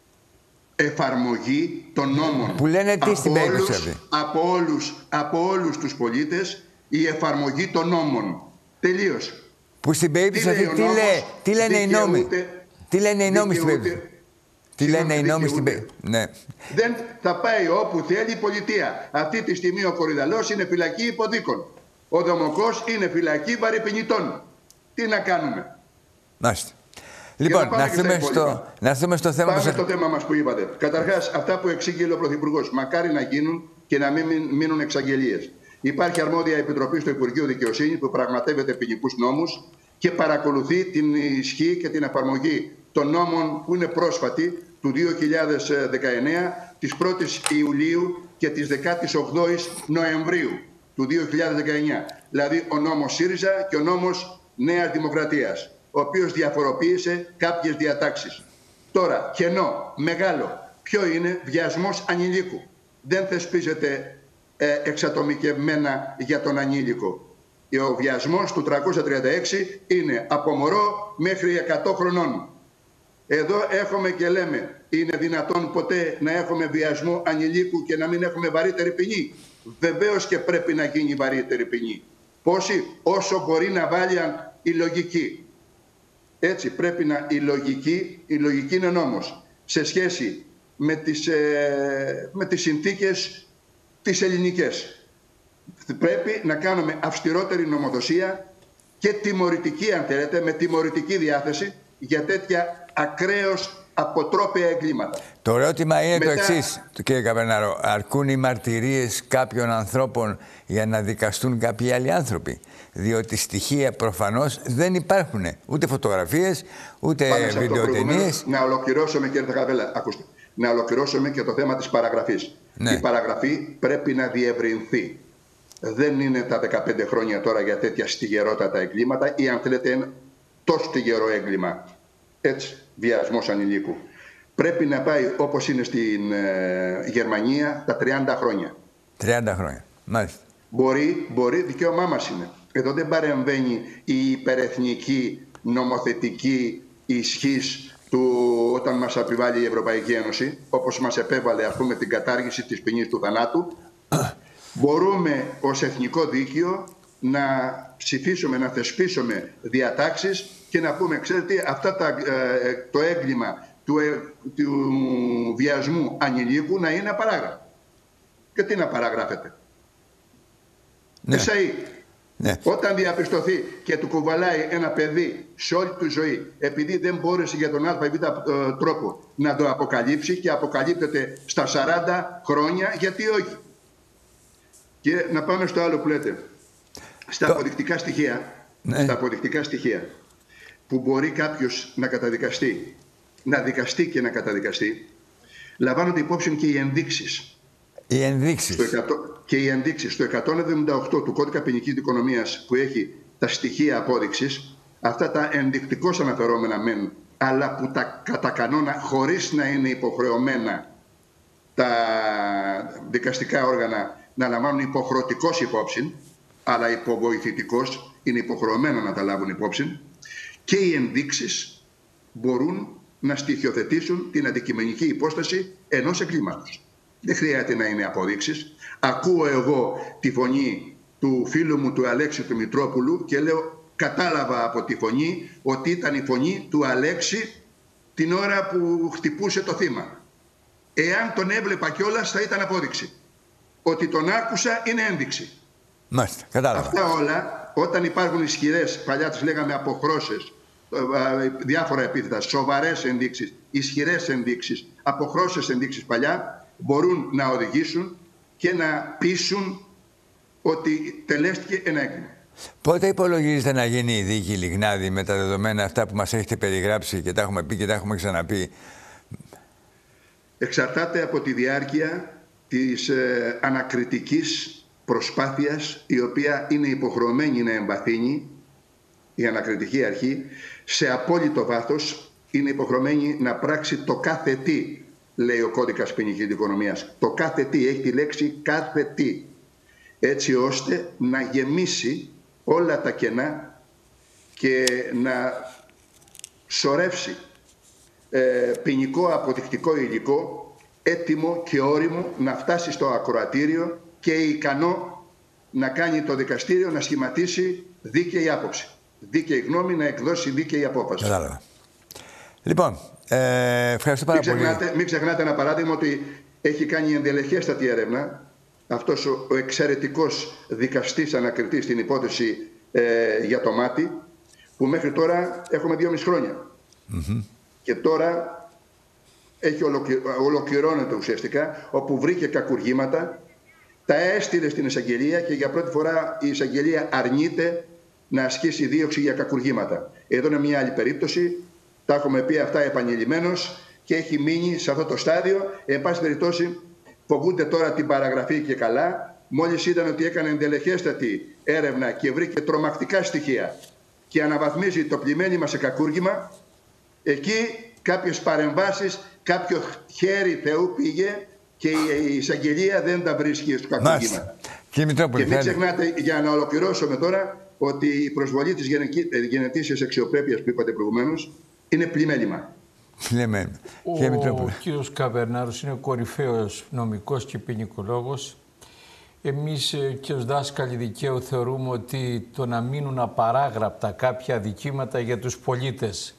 Speaker 4: Εφαρμογή των νόμων.
Speaker 1: Που λένε τι στην περίπτωση αυτή?
Speaker 4: Από όλους, από όλους τους πολίτες, η εφαρμογή των νόμων. Τελείως.
Speaker 1: Που στην περίπτωση αυτή τι, λέ, τι λένε οι νόμοι? Τι λένε οι νόμοι στην περίπτωση? Τι λένε οι νόμοι στην περίπτωση? Ναι.
Speaker 4: Δεν θα πάει όπου θέλει η πολιτεία. Αυτή τη στιγμή ο Κορυδαλός είναι φυλακή υποδίκων. Ο Δομοκός είναι φυλακή βαρυπινητών. Τι να κάνουμε?
Speaker 1: Μάλιστα. Λοιπόν, να, να, έρθουμε στο, να έρθουμε στο θέμα.
Speaker 4: Πάμε στο θέμα μας που είπατε. Καταρχάς, αυτά που εξήγηλε ο Πρωθυπουργός, μακάρι να γίνουν και να μην μείνουν εξαγγελίες. Υπάρχει αρμόδια επιτροπή στο Υπουργείο Δικαιοσύνης που πραγματεύεται ποινικούς νόμους και παρακολουθεί την ισχύ και την εφαρμογή των νόμων που είναι πρόσφατοι του δύο χιλιάδες δεκαεννέα, της πρώτης Ιουλίου και της δεκάτης όγδοης Νοεμβρίου του δύο χιλιάδες δεκαεννέα. Δηλαδή ο νόμος ΣΥΡΙΖΑ και ο νόμος Νέας Δημοκρατίας, ο οποίος διαφοροποίησε κάποιες διατάξεις. Τώρα, κενό, μεγάλο, ποιο είναι? Βιασμός ανηλίκου. Δεν θεσπίζεται ε, εξατομικευμένα για τον ανήλικο. Ο βιασμός του τριακόσια τριάντα έξι είναι από μωρό μέχρι εκατό χρονών. Εδώ έχουμε και λέμε, είναι δυνατόν ποτέ να έχουμε βιασμό ανηλίκου και να μην έχουμε βαρύτερη ποινή? Βεβαίως και πρέπει να γίνει βαρύτερη ποινή. Πόση? Όσο μπορεί να βάλει η λογική. Έτσι πρέπει να η λογική, η λογική είναι νόμος. σε σχέση με τις, ε, με τις συνθήκες τις ελληνικές. Πρέπει να κάνουμε αυστηρότερη νομοδοσία και τιμωρητική, αν θέλετε, με τιμωρητική διάθεση για τέτοια ακραίως αποτρόπαια εγκλήματα.
Speaker 1: Το ερώτημα είναι
Speaker 4: Μετά...
Speaker 1: το εξής, κύριε Καπερνάρο. Αρκούν οι μαρτυρίες κάποιων ανθρώπων για να δικαστούν κάποιοι άλλοι άνθρωποι? Διότι στοιχεία προφανώς δεν υπάρχουν. Ούτε φωτογραφίες, ούτε βιντεοτενίες.
Speaker 4: Να ολοκληρώσουμε, κύριε Τακαβέλα, ακούστε. Να ολοκληρώσουμε και το θέμα της παραγραφής. Ναι. Η παραγραφή πρέπει να διευρυνθεί. Δεν είναι τα δεκαπέντε χρόνια τώρα για τέτοια στιγερότατα εγκλήματα ή, αν θέλετε, ένα τόσο στιγερό έγκλημα. Έτσι, βιασμός ανηλίκου. Πρέπει να πάει όπως είναι στην ε, Γερμανία τα τριάντα χρόνια.
Speaker 1: τριάντα χρόνια, μάλιστα.
Speaker 4: Μπορεί, μπορεί, δικαίωμά μας είναι. Εδώ δεν παρεμβαίνει η υπερεθνική νομοθετική ισχύς του όταν μας επιβάλλει η Ευρωπαϊκή Ένωση, όπως μας επέβαλε, ας πούμε, την κατάργηση της ποινής του θανάτου. Μπορούμε ως εθνικό δίκαιο να ψηφίσουμε, να θεσπίσουμε διατάξεις και να πούμε, ξέρετε, αυτά τα, ε, το έγκλημα του, ε, του βιασμού ανηλίκου να είναι απαράγραφο. Και τι να παραγράφεται? Ναι. Εσάι, ναι. Όταν διαπιστωθεί και του κουβαλάει ένα παιδί σε όλη του ζωή, επειδή δεν μπόρεσε για τον α ή β τρόπο να το αποκαλύψει και αποκαλύπτεται στα σαράντα χρόνια, γιατί όχι? Και να πάμε στο άλλο που λέτε. Στα το... αποδεικτικά στοιχεία, ναι. Στα αποδεικτικά στοιχεία που μπορεί κάποιος να καταδικαστεί, να δικαστεί και να καταδικαστεί, λαμβάνονται υπόψη και οι ενδείξεις.
Speaker 1: Οι ενδείξεις.
Speaker 4: Στο εκατό... Και οι ενδείξεις. Στο εκατόν εβδομήντα οκτώ του Κώδικα Ποινικής Δικονομίας, που έχει τα στοιχεία απόδειξης, αυτά τα ενδεικτικώς αναφερόμενα μεν, αλλά που τα κατά κανόνα, χωρίς να είναι υποχρεωμένα τα δικαστικά όργανα να λαμβάνουν υποχρεωτικώς υπόψη, αλλά υποβοηθητικώς είναι υποχρεωμένο να τα λάβουν υπόψη, και οι ενδείξεις μπορούν να στοιχειοθετήσουν την αντικειμενική υπόσταση ενός εγκλήματος. Δεν χρειάζεται να είναι αποδείξεις. Ακούω εγώ τη φωνή του φίλου μου του Αλέξη του Μητρόπουλου και λέω, κατάλαβα από τη φωνή ότι ήταν η φωνή του Αλέξη την ώρα που χτυπούσε το θύμα. Εάν τον έβλεπα κιόλας θα ήταν απόδειξη. Ότι τον άκουσα είναι ένδειξη.
Speaker 1: Μάλιστα, κατάλαβα.
Speaker 4: Αυτά όλα, όταν υπάρχουν ισχυρές, παλιά τις λέγαμε αποχρώσεις, διάφορα επίθετα, σοβαρές ενδείξεις, ισχυρές ενδείξεις, αποχρώσεις ενδείξεις παλιά, μπορούν να οδηγήσουν και να πείσουν ότι τελέστηκε ένα έγκλημα.
Speaker 1: Πότε υπολογίζετε να γίνει η δίκη Λιγνάδη με τα δεδομένα αυτά που μας έχετε περιγράψει και τα έχουμε πει και τα έχουμε ξαναπεί?
Speaker 4: Εξαρτάται από τη διάρκεια της ε, ανακριτικής προσπάθειας, η οποία είναι υποχρεωμένη να εμβαθύνει, η ανακριτική αρχή, σε απόλυτο βάθος, είναι υποχρεωμένη να πράξει το κάθε τι, λέει ο Κώδικας Ποινικής Δικονομίας. Το κάθε τι, έχει τη λέξη κάθε τι, έτσι ώστε να γεμίσει όλα τα κενά και να σωρεύσει ε, ποινικό αποδεικτικό υλικό έτοιμο και όριμο να φτάσει στο ακροατήριο και ικανό να κάνει το δικαστήριο να σχηματίσει δίκαιη άποψη. Δίκαιη γνώμη, να εκδώσει δίκαιη απόφαση.
Speaker 1: Κατάλαβα. Λοιπόν, ε, ευχαριστώ πάρα
Speaker 4: μην ξεχνάτε,
Speaker 1: πολύ.
Speaker 4: Μην ξεχνάτε ένα παράδειγμα ότι έχει κάνει εντελεχέστατη έρευνα αυτός ο, ο εξαιρετικός δικαστής ανακριτής στην υπόθεση ε, για το μάτι, που μέχρι τώρα έχουμε δυόμιση χρόνια. Mm-hmm. Και τώρα έχει ολοκλη... ολοκληρώνεται ουσιαστικά, όπου βρήκε κακουργήματα, τα έστειλε στην εισαγγελία και για πρώτη φορά η εισαγγελία αρνείται να ασκήσει δίωξη για κακουργήματα. Εδώ είναι μια άλλη περίπτωση, τα έχουμε πει αυτά επανειλημμένως και έχει μείνει σε αυτό το στάδιο. Εν πάση περιπτώσει, φοβούνται τώρα την παραγραφή και καλά. Μόλις είδαν ότι έκανε εντελεχέστατη έρευνα και βρήκε τρομακτικά στοιχεία και αναβαθμίζει το πλημέλημα σε κακούργημα, εκεί κάποιες παρεμβάσεις, κάποιο χέρι Θεού πήγε και η εισαγγελία δεν τα βρίσκει στο κακούργημα. Και μην ξεχνάτε, για να ολοκληρώσουμε τώρα, ότι η προσβολή της γενετήσιας αξιοπρέπειας που είπατε προηγουμένως είναι πλημέλημα.
Speaker 1: Πλημέλημα.
Speaker 2: Ο, ο κύριος Καπερνάρος είναι κορυφαίος νομικός και ποινικολόγος. Εμείς και ως δάσκαλοι δικαίου θεωρούμε ότι το να μείνουν απαράγραπτα κάποια δικήματα για τους πολίτες,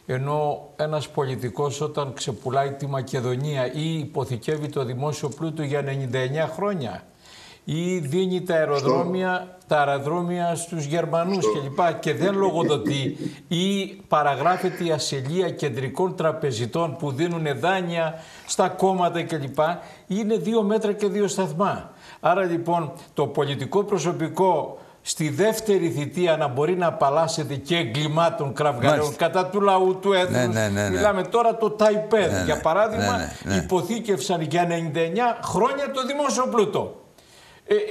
Speaker 2: Ενώ ένας πολιτικός όταν ξεπουλάει τη Μακεδονία ή υποθηκεύει το δημόσιο πλούτο για ενενήντα εννέα χρόνια ή δίνει τα αεροδρόμια, τα αεροδρόμια στους Γερμανούς κλπ. Και δεν λογοδοτεί ή παραγράφεται η ασυλία κεντρικών τραπεζιτών που δίνουν δάνεια στα κόμματα κλπ. Είναι δύο μέτρα και δύο σταθμά. Άρα λοιπόν το πολιτικό προσωπικό στη δεύτερη θητεία να μπορεί να απαλλάσσεται και εγκλημάτων κραυγαλαίων κατά του λαού του έθνους. Ναι, ναι, ναι, ναι. Μιλάμε τώρα το ΤΑΙΠΕΔ, ναι, ναι, για παράδειγμα, ναι, ναι, ναι. υποθήκευσαν για ενενήντα εννέα χρόνια το δημόσιο πλούτο. Ε, ε,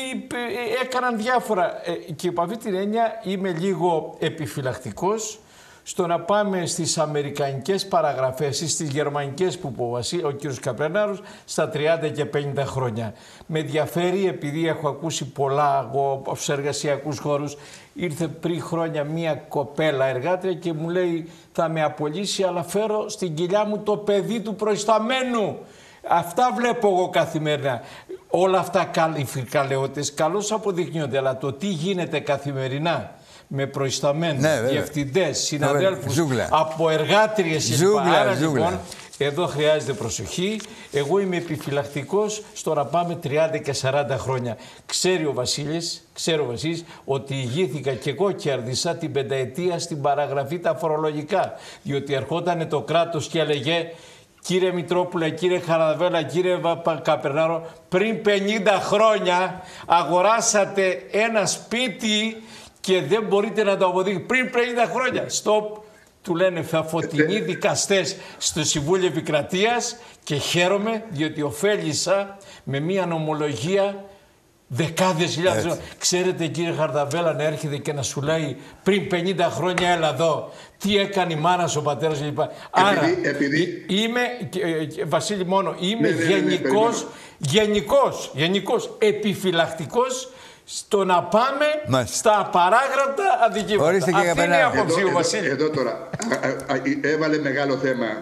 Speaker 2: ε, έκαναν διάφορα ε, και από αυτή την έννοια είμαι λίγο επιφυλακτικός στο να πάμε στις αμερικανικές παραγραφές ή στις γερμανικές που είπε ο κύριος Καπερνάρος στα τριάντα και πενήντα χρόνια. Με ενδιαφέρει επειδή έχω ακούσει πολλά εγώ στους εργασιακούς χώρους. Ήρθε πριν χρόνια μία κοπέλα εργάτρια και μου λέει θα με απολύσει αλλά φέρω στην κοιλιά μου το παιδί του προϊσταμένου. Αυτά βλέπω εγώ καθημερινά. Όλα αυτά οι φρικαλαιότητες καλώς αποδεικνύονται, αλλά το τι γίνεται καθημερινά με προϊσταμένους, ναι, διευθυντές, συναδέλφους, από εργάτριες κλπ. Άρα λοιπόν εδώ χρειάζεται προσοχή. Εγώ είμαι επιφυλακτικός στο να πάμε τριάντα και σαράντα χρόνια. Ξέρει ο Βασίλης, ξέρω ο Βασίλης ότι ηγήθηκα και εγώ κέρδισα την πενταετία στην παραγραφή τα φορολογικά. Διότι ερχόταν το κράτος και έλεγε κύριε Μητρόπουλε, κύριε Χαρδαβέλα, κύριε Καπερνάρο, πριν πενήντα χρόνια αγοράσατε ένα σπίτι και δεν μπορείτε να το αποδείξετε. Πριν πενήντα χρόνια. Stop. Του λένε φωτεινοί δικαστές στο Συμβούλιο Επικρατείας και χαίρομαι διότι ωφέλησα με μια νομολογία δεκάδες χιλιάδες. Ξέρετε κύριε Χαρδαβέλα να έρχεται και να σου λέει πριν πενήντα χρόνια έλα εδώ τι έκανε η μάνα σου, ο πατέρας κλπ. Άρα επειδή... είμαι, Βασίλη μόνο, είμαι ναι, ναι, γενικός, ναι, γενικός, γενικός επιφυλακτικός στο να πάμε Μάλιστα. στα απαράγραπτα αδικήματα. Αυτή είναι η άποψη ο Βασίλη.
Speaker 4: Εδώ, εδώ τώρα α, α, α, έβαλε μεγάλο θέμα α,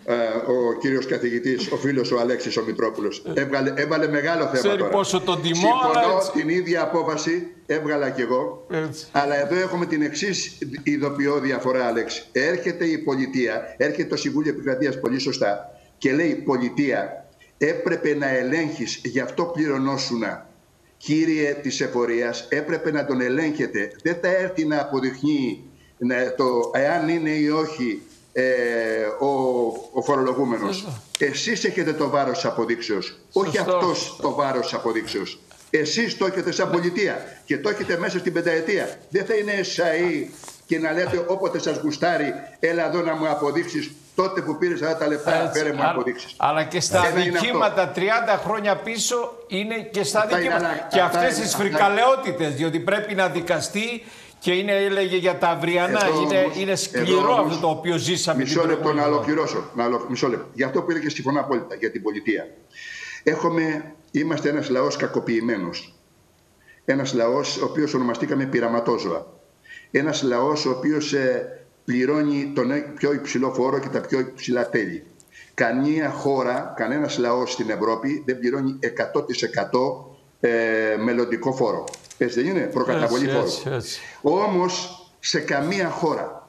Speaker 4: ο κύριος καθηγητής, ο φίλος ο Αλέξης ο Μητρόπουλος. Έβγαλε, έβαλε μεγάλο θέμα.
Speaker 2: Ξέρει
Speaker 4: τώρα.
Speaker 2: Πόσο τον τιμώ.
Speaker 4: Συμφωνώ,
Speaker 2: αλλά...
Speaker 4: την ίδια απόφαση έβγαλα κι εγώ. Έτσι. Αλλά εδώ έχουμε την εξής ειδοποιώ διαφορά, Αλέξη. Έρχεται η πολιτεία, έρχεται το Συμβούλιο Επικρατείας πολύ σωστά και λέει πολιτεία έπρεπε να ελέγχεις, γι' αυτό πληρωνόσουνα. Κύριε της εφορίας, έπρεπε να τον ελέγχετε. Δεν θα έρθει να αποδειχνεί το εάν είναι ή όχι ε, ο, ο φορολογούμενος. Εσείς έχετε το βάρος της αποδείξεως, όχι αυτός το βάρος της αποδείξεως. Εσείς το έχετε σαν πολιτεία και το έχετε μέσα στην πενταετία. Δεν θα είναι εσαΐ και να λέτε όποτε σας γουστάρει, έλα εδώ να μου αποδείξεις τότε που πήρες αυτά τα λεφτά, φέρε μου αποδείξεις.
Speaker 2: Αλλά και στα αδικήματα τριάντα χρόνια πίσω είναι και στα αδικήματα. Και αυτές τις φρικαλαιότητες, διότι πρέπει να δικαστεί και είναι, έλεγε για τα αυριανά, εδώ, είναι, όμως, είναι σκληρό αυτό το οποίο ζήσαμε.
Speaker 4: Μισό λεπτό να ολοκληρώσω. Να ολο... Μισό λεπτό. Γι' αυτό που έλεγε συμφωνώ απόλυτα για την πολιτεία. Έχουμε, είμαστε ένας λαός κακοποιημένος. Ένας λαός ο οποίος ονομαστήκαμε πειραματόζωα. Ένας λαός ο οποίος ε, πληρώνει τον πιο υψηλό φόρο και τα πιο υψηλά τέλη. Καμία χώρα, κανένας λαός στην Ευρώπη δεν πληρώνει εκατό τοις εκατό ε, μελλοντικό φόρο. Έτσι δεν είναι, προκαταβολή φόρο. Yes, yes. Όμως σε καμία χώρα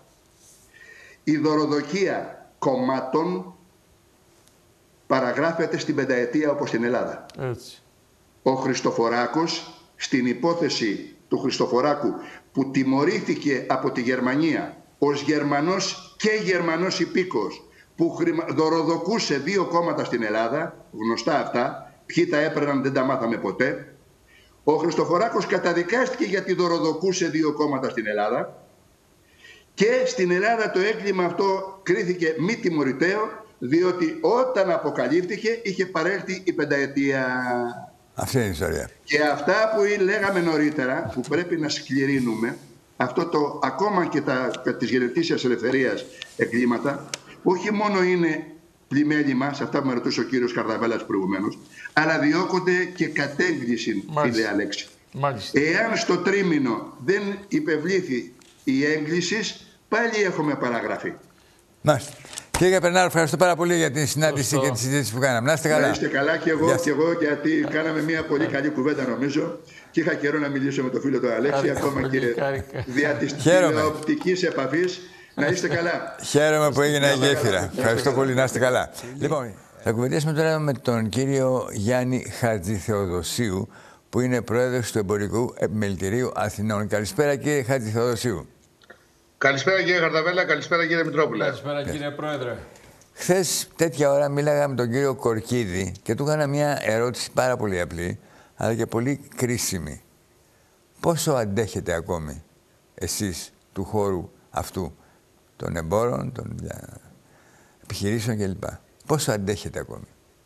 Speaker 4: η δωροδοκία κομμάτων παραγράφεται στην πενταετία όπως στην Ελλάδα. Έτσι. Ο Χριστοφοράκος στην υπόθεση του Χριστοφοράκου που τιμωρήθηκε από τη Γερμανία ως Γερμανός και Γερμανός υπήκος που χρημα... δωροδοκούσε δύο κόμματα στην Ελλάδα, γνωστά αυτά, ποιοι τα έπαιρναν δεν τα μάθαμε ποτέ. Ο Χριστοφοράκος καταδικάστηκε γιατί δωροδοκούσε δύο κόμματα στην Ελλάδα και στην Ελλάδα το έγκλημα αυτό κρίθηκε μη τιμωρηταίο διότι όταν αποκαλύφθηκε είχε παρέλθει η πενταετία.
Speaker 1: Αυτή είναι η ιστορία.
Speaker 4: Και αυτά που λέγαμε νωρίτερα, που πρέπει να σκληρύνουμε, αυτό το ακόμα και τα, της γενετήσιας ελευθερίας εγκλήματα, όχι μόνο είναι πλημέλημα, σε αυτά που με ρωτούσε ο κύριος Καρδαβέλας προηγουμένως, αλλά διώκονται και κατέγκληση, φίλε Αλέξη. Μάλιστα. Εάν στο τρίμηνο δεν υπευλήθη η έγκληση, πάλι έχουμε παραγραφεί.
Speaker 1: Μάλιστα. Κύριε Καπερνάρο, ευχαριστώ πάρα πολύ για την συνάντηση Σωστό. και τη συζήτηση που κάναμε. Να είστε καλά.
Speaker 4: Να είστε καλά και εγώ, και εγώ γιατί κάναμε μια πολύ καλή κουβέντα νομίζω και είχα καιρό να μιλήσω με τον φίλο του Αλέξη, ακόμα και δια της τηλεοπτικής επαφής. Να είστε καλά.
Speaker 1: Χαίρομαι που έγινα γέφυρα. Ευχαριστώ πολύ, να είστε καλά. Λοιπόν, θα κουβεντιάσουμε τώρα με τον κύριο Γιάννη Χατζηθεοδοσίου, που είναι πρόεδρος του Εμπορικού Επιμελητηρίου Αθηνών. Καλησπέρα, κύριε Χατζηθεοδοσίου.
Speaker 5: Καλησπέρα, κύριε Χαρδαβέλα. Καλησπέρα, κύριε Μητρόπουλε.
Speaker 2: Καλησπέρα, κύριε Πρόεδρε.
Speaker 1: Χθες τέτοια ώρα μίλαγα με τον κύριο Κορκίδη και του έκανα μια ερώτηση πάρα πολύ απλή, αλλά και πολύ κρίσιμη. Πόσο αντέχετε ακόμη εσείς του χώρου αυτού, των εμπόρων, των επιχειρήσεων κλπ. Πόσο αντέχετε ακόμη?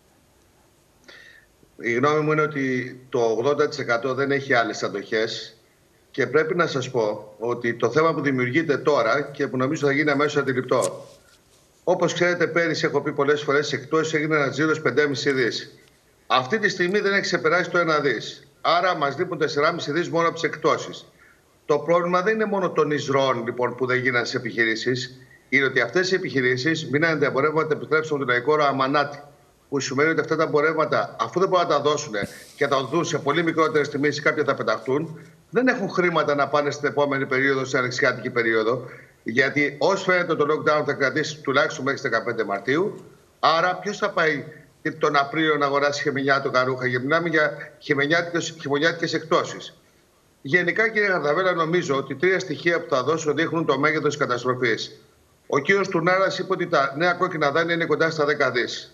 Speaker 5: Η γνώμη μου είναι ότι το ογδόντα τοις εκατό δεν έχει άλλες αντοχές και πρέπει να σας πω ότι το θέμα που δημιουργείται τώρα και που νομίζω θα γίνει αμέσως αντιληπτό. Όπως ξέρετε, πέρυσι έχω πει πολλές φορές, εκτός έγινε ένα τζίρος πέντε κόμμα πέντε δις. Αυτή τη στιγμή δεν έχει ξεπεράσει το ένα δις. Άρα μας λείπουν τέσσερα κόμμα πέντε δις μόνο από τις εκτόσεις. Το πρόβλημα δεν είναι μόνο των εισρώων λοιπόν, που δεν γίνανε στις επιχειρήσεις. Είναι ότι αυτές οι επιχειρήσεις μείνανε τα εμπορεύματα, επιτρέψτε μου το λαϊκό όρο, αμανάτι. Που σημαίνει ότι αυτά τα εμπορεύματα, αφού δεν μπορούν να τα δώσουν και τα δώσουν σε πολύ μικρότερες τιμές ή κάποια τα πεταχτούν, δεν έχουν χρήματα να πάνε στην επόμενη περίοδο, στην ανοιξιάτικη περίοδο. Γιατί όσο φαίνεται το lockdown θα κρατήσει τουλάχιστον μέχρι τις δεκαπέντε Μαρτίου. Άρα, ποιος θα πάει τον Απρίλιο να αγοράσει χειμωνιάτικα ρούχα? Γιατί μιλάμε για χειμωνιάτικες εκτόσεις. Γενικά, κύριε Χαρδαβέλα, νομίζω ότι τρία στοιχεία που θα δώσω δείχνουν το μέγεθος της καταστροφής. Ο κύριος Τουρνάρας είπε ότι τα νέα κόκκινα δάνεια είναι κοντά στα δέκα δις.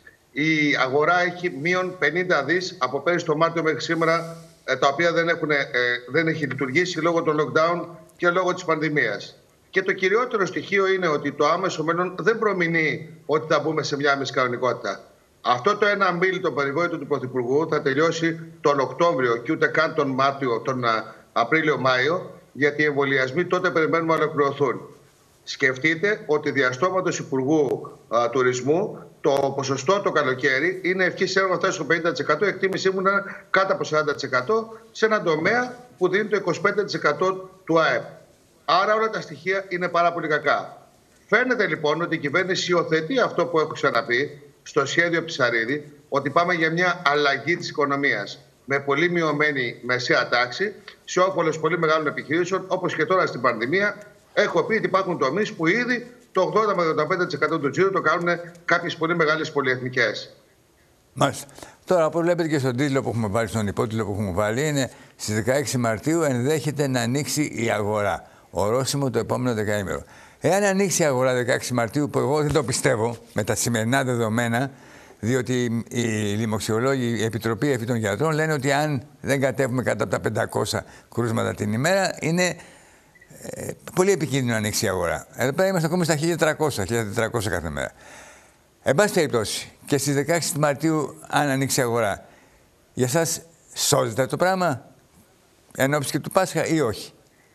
Speaker 5: Η αγορά έχει μείον πενήντα δις από πέρυσι το Μάρτιο μέχρι σήμερα, τα οποία δεν, έχουν, ε, δεν έχει λειτουργήσει λόγω των lockdown και λόγω της πανδημίας. Και το κυριότερο στοιχείο είναι ότι το άμεσο μέλλον δεν προμηνύει ότι θα μπούμε σε μια μισκανονικότητα. Αυτό το ένα μίλι το περιβόητο του Πρωθυπουργού θα τελειώσει τον Οκτώβριο και ούτε καν τον Μάρτιο, τον Απρίλιο-Μάιο, γιατί οι εμβολιασμοί τότε περιμένουμε να ολοκληρωθούν. Σκεφτείτε ότι διαστόματος Υπουργού α, Τουρισμού το ποσοστό το καλοκαίρι είναι ευχής έργο να φτάσει στο πενήντα τοις εκατό, η εκτίμησή μου είναι κάτω από σαράντα τοις εκατό σε έναν τομέα που δίνει το είκοσι πέντε τοις εκατό του ΑΕΠ. Άρα όλα τα στοιχεία είναι πάρα πολύ κακά. Φαίνεται λοιπόν ότι η κυβέρνηση υιοθετεί αυτό που έχω ξαναπεί στο σχέδιο Ψαρίδη, ότι πάμε για μια αλλαγή της οικονομίας με πολύ μειωμένη μεσαία τάξη σε όφελος πολύ μεγάλων επιχειρήσεων, όπως και τώρα στην πανδημία. Έχω πει ότι υπάρχουν τομείς που ήδη το ογδόντα με ογδόντα πέντε τοις εκατό του τζίρου το κάνουν κάποιες πολύ μεγάλες πολυεθνικές.
Speaker 1: Μάλιστα. Τώρα, όπως βλέπετε και στον τίτλο που έχουμε βάλει, στον υπότιτλο που έχουμε βάλει, είναι στις δεκαέξι Μαρτίου ενδέχεται να ανοίξει η αγορά. Ορόσημο το επόμενο δεκαήμερο. Εάν ανοίξει η αγορά δεκαέξι Μαρτίου, που εγώ δεν το πιστεύω με τα σημερινά δεδομένα, διότι οι λοιμοξιολόγοι, η Επιτροπή Εφή των Γιατρών λένε ότι αν δεν κατέβουμε κάτω από τα πεντακόσια κρούσματα την ημέρα, είναι ε, πολύ επικίνδυνο να ανοίξει η αγορά. Εδώ πέρα είμαστε ακόμη στα χίλια τριακόσια, χίλια τετρακόσια κάθε μέρα. Εν πάση περιπτώσει, και στις δεκαέξι Μαρτίου, αν ανοίξει η αγορά, για σας σώζεται το πράγμα εν ώψη και του Πάσχα ή όχι?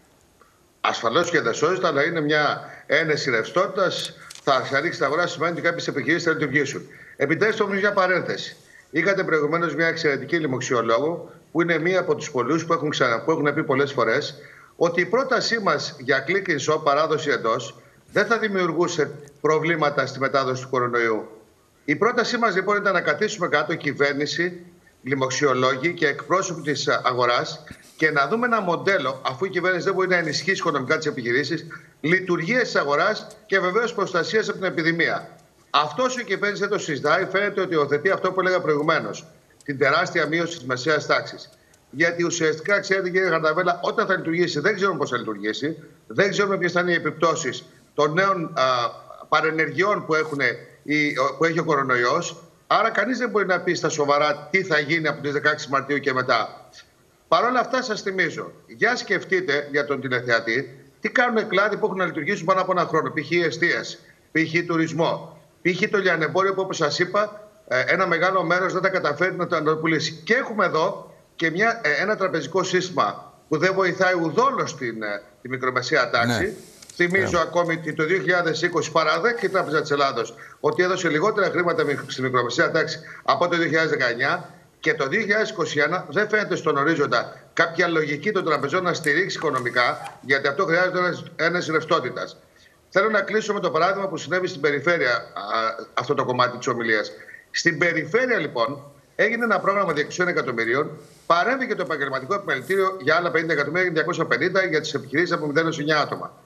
Speaker 5: Ασφαλώς και δεν σώζεται, αλλά είναι μια ένεση ρευστότητας. Θα ανοίξει την αγορά, σημαίνει ότι κάποιες επιχειρήσεις θα λειτουργήσουν. Επιτρέψτε όμως μια παρένθεση. Είχατε προηγουμένως μια εξαιρετική λοιμοξιολόγο, που είναι μία από τους πολλούς που έχουν, ξανα, που έχουν πει πολλές φορές, ότι η πρότασή μας για click and shop, παράδοση εντός, δεν θα δημιουργούσε προβλήματα στη μετάδοση του κορονοϊού. Η πρότασή μας λοιπόν ήταν να καθίσουμε κάτω κυβέρνηση, λοιμοξιολόγοι και εκπρόσωποι της αγοράς και να δούμε ένα μοντέλο, αφού η κυβέρνηση δεν μπορεί να ενισχύσει οικονομικά τις επιχειρήσεις, λειτουργίας της αγοράς και βεβαίως προστασίας από την επιδημία. Αυτός η κυβέρνηση δεν το συζητάει. Φαίνεται ότι υιοθετεί αυτό που έλεγα προηγουμένως, την τεράστια μείωση της μεσαίας τάξης. Γιατί ουσιαστικά, ξέρετε, κύριε Χαρδαβέλα, όταν θα λειτουργήσει, δεν ξέρουμε πώς θα λειτουργήσει, δεν ξέρουμε ποιες θα είναι οι επιπτώσεις των νέων α, παρενεργειών που, έχουν, η, που έχει ο κορονοϊός. Άρα, κανείς δεν μπορεί να πει στα σοβαρά τι θα γίνει από τις δεκαέξι Μαρτίου και μετά. Παρ' όλα αυτά, σας θυμίζω, για σκεφτείτε για τον τηλεθεατή τι κάνουν κλάδοι που έχουν να λειτουργήσουν πάνω από ένα χρόνο. Π.χ. εστίαση, π.χ. τουρισμό, π.χ. το λιανεμπόριο που, όπως σας είπα, ένα μεγάλο μέρος δεν τα καταφέρει να το ανταποκριθεί. Και έχουμε εδώ και μια, ένα τραπεζικό σύστημα που δεν βοηθάει ουδόλως την, τη μικρομεσαία τάξη. Ναι. Θυμίζω yeah. ακόμη ότι το δύο χιλιάδες είκοσι παραδέχεται η Τράπεζα της Ελλάδος ότι έδωσε λιγότερα χρήματα στη μικρομεσαία τάξη από το δύο χιλιάδες δεκαεννιά και το δύο χιλιάδες είκοσι ένα δεν φαίνεται στον ορίζοντα κάποια λογική των τραπεζών να στηρίξει οικονομικά, γιατί αυτό χρειάζεται ένας ρευστότητας. Θέλω να κλείσω με το παράδειγμα που συνέβη στην περιφέρεια, α, αυτό το κομμάτι της ομιλίας. Στην περιφέρεια, λοιπόν, έγινε ένα πρόγραμμα διακόσιων εκατομμυρίων, παρέμβηκε το επαγγελματικό επιμελητήριο για άλλα πενήντα εκατομμύρια, διακόσια πενήντα για τις επιχειρήσεις από μηδέν έως εννιά άτομα.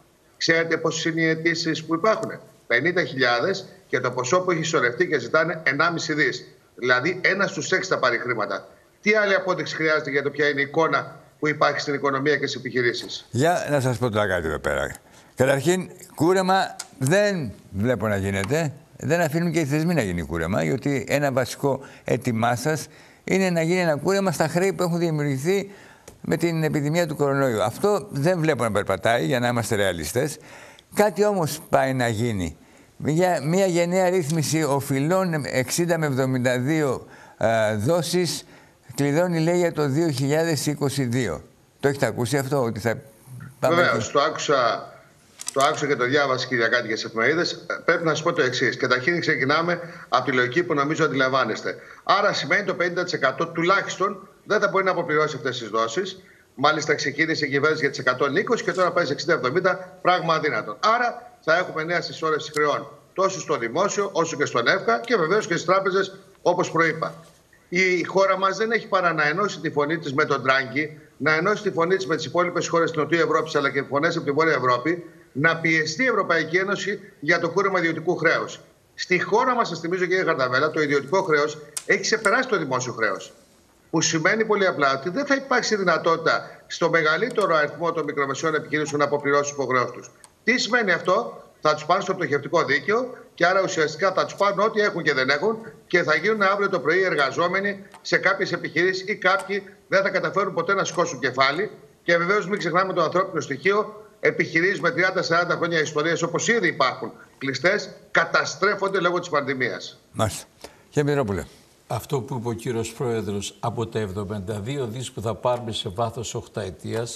Speaker 5: Ξέρετε πόσες είναι οι αιτήσεις που υπάρχουν? πενήντα χιλιάδες και το ποσό που έχει σωρευτεί και ζητάνε ενάμιση δις. Δηλαδή ένα στους έξι θα πάρει χρήματα. Τι άλλη απόδειξη χρειάζεται για το ποια είναι η εικόνα που υπάρχει στην οικονομία και στις επιχειρήσεις?
Speaker 1: Για να σας πω τώρα κάτι εδώ πέρα. Καταρχήν, κούρεμα δεν βλέπω να γίνεται. Δεν αφήνουν και οι θεσμοί να γίνει κούρεμα, γιατί ένα βασικό αίτημά σας είναι να γίνει ένα κούρεμα στα χρέη που έχουν δημιουργηθεί με την επιδημία του κορονοϊού. Αυτό δεν βλέπω να περπατάει, για να είμαστε ρεαλιστές. Κάτι όμως πάει να γίνει. Μια, μια γενναία ρύθμιση οφειλών εξήντα με εβδομήντα δύο ε, δόσεις κλειδώνει, λέει, για το δύο χιλιάδες είκοσι δύο. Το έχετε ακούσει αυτό? Ότι θα πάμε...
Speaker 5: Βεβαίως, το άκουσα, το άκουσα και το διάβασα, Κυριακάτη, και στις εφημερίδες. Πρέπει να σας πω το εξής. Καταρχήν ξεκινάμε από τη λογική που νομίζω αντιλαμβάνεστε. Άρα σημαίνει το πενήντα τοις εκατό τουλάχιστον δεν θα μπορεί να αποπληρώσει αυτές τις δόσεις. Μάλιστα ξεκίνησε η κυβέρνηση για τις εκατόν είκοσι και τώρα πάει σε εξήντα εβδομήντα, πράγμα αδύνατον. Άρα θα έχουμε νέα συσσόρευση χρεών τόσο στο δημόσιο όσο και στον ΕΦΚΑ και βεβαίως και στις τράπεζες, όπως προείπα. Η χώρα μας δεν έχει παρά να ενώσει τη φωνή της με τον Τράγκη, να ενώσει τη φωνή της με τις υπόλοιπες χώρες της Νοτιού Ευρώπης αλλά και φωνές από τη Βόρεια Ευρώπη, να πιεστεί η Ευρωπαϊκή Ένωση για το κούρεμα ιδιωτικού χρέους. Στη χώρα μας, σας θυμίζω, κύριε Χαρδαβέλα, το ιδιωτικό χρέος έχει ξεπεράσει το δημόσιο χρέος. Που σημαίνει πολύ απλά ότι δεν θα υπάρξει δυνατότητα στο μεγαλύτερο αριθμό των μικρομεσαίων επιχειρήσεων να αποπληρώσουν τις υποχρεώσεις τους. Τι σημαίνει αυτό? Θα τους πάνε στο πτωχευτικό δίκαιο και άρα ουσιαστικά θα τους πάνε ό,τι έχουν και δεν έχουν και θα γίνουν αύριο το πρωί εργαζόμενοι σε κάποιες επιχειρήσεις ή κάποιοι δεν θα καταφέρουν ποτέ να σηκώσουν κεφάλι. Και βεβαίως μην ξεχνάμε το ανθρώπινο στοιχείο. Επιχειρήσεις με τριάντα σαράντα χρόνια ιστορίες, όπως ήδη υπάρχουν κλειστές, καταστρέφονται λόγω της πανδημίας.
Speaker 1: Μάλιστα. Κύριε Μητρόπουλε.
Speaker 2: Αυτό που είπε ο κύριος Πρόεδρος, από τα εβδομήντα δύο δις που θα πάρουμε σε βάθος οχταετίας,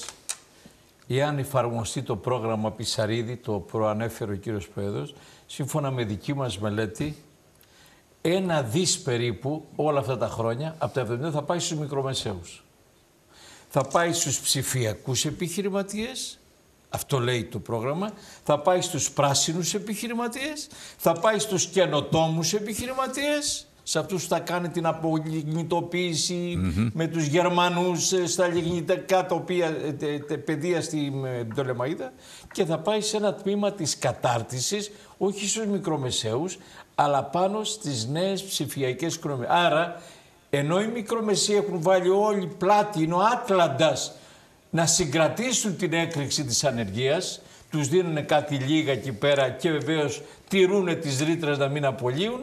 Speaker 2: εάν εφαρμοστεί το πρόγραμμα Πισαρίδη, το προανέφερε ο κύριος Πρόεδρος, σύμφωνα με δική μας μελέτη, ένα δις περίπου όλα αυτά τα χρόνια, από τα εβδομήντα θα πάει στους μικρομεσαίους. Θα πάει στους ψηφιακούς επιχειρηματίες, αυτό λέει το πρόγραμμα, θα πάει στους πράσινους επιχειρηματίες, θα πάει στους καινοτόμους επιχειρηματίες, σε αυτούς που θα κάνει την απολιγνητοποίηση mm-hmm. με τους Γερμανούς στα λιγνητικά τοπία, τε, τε, παιδεία στην Πτολεμαΐδα, και θα πάει σε ένα τμήμα της κατάρτισης, όχι στους μικρομεσαίους, αλλά πάνω στις νέες ψηφιακές οικονομίες. Άρα, ενώ οι μικρομεσαίοι έχουν βάλει όλοι πλάτη, είναι ο Άτλαντας, να συγκρατήσουν την έκρηξη της ανεργίας, τους δίνουν κάτι λίγα εκεί πέρα και βεβαίως τηρούν τις ρήτρες να μην απολύουν.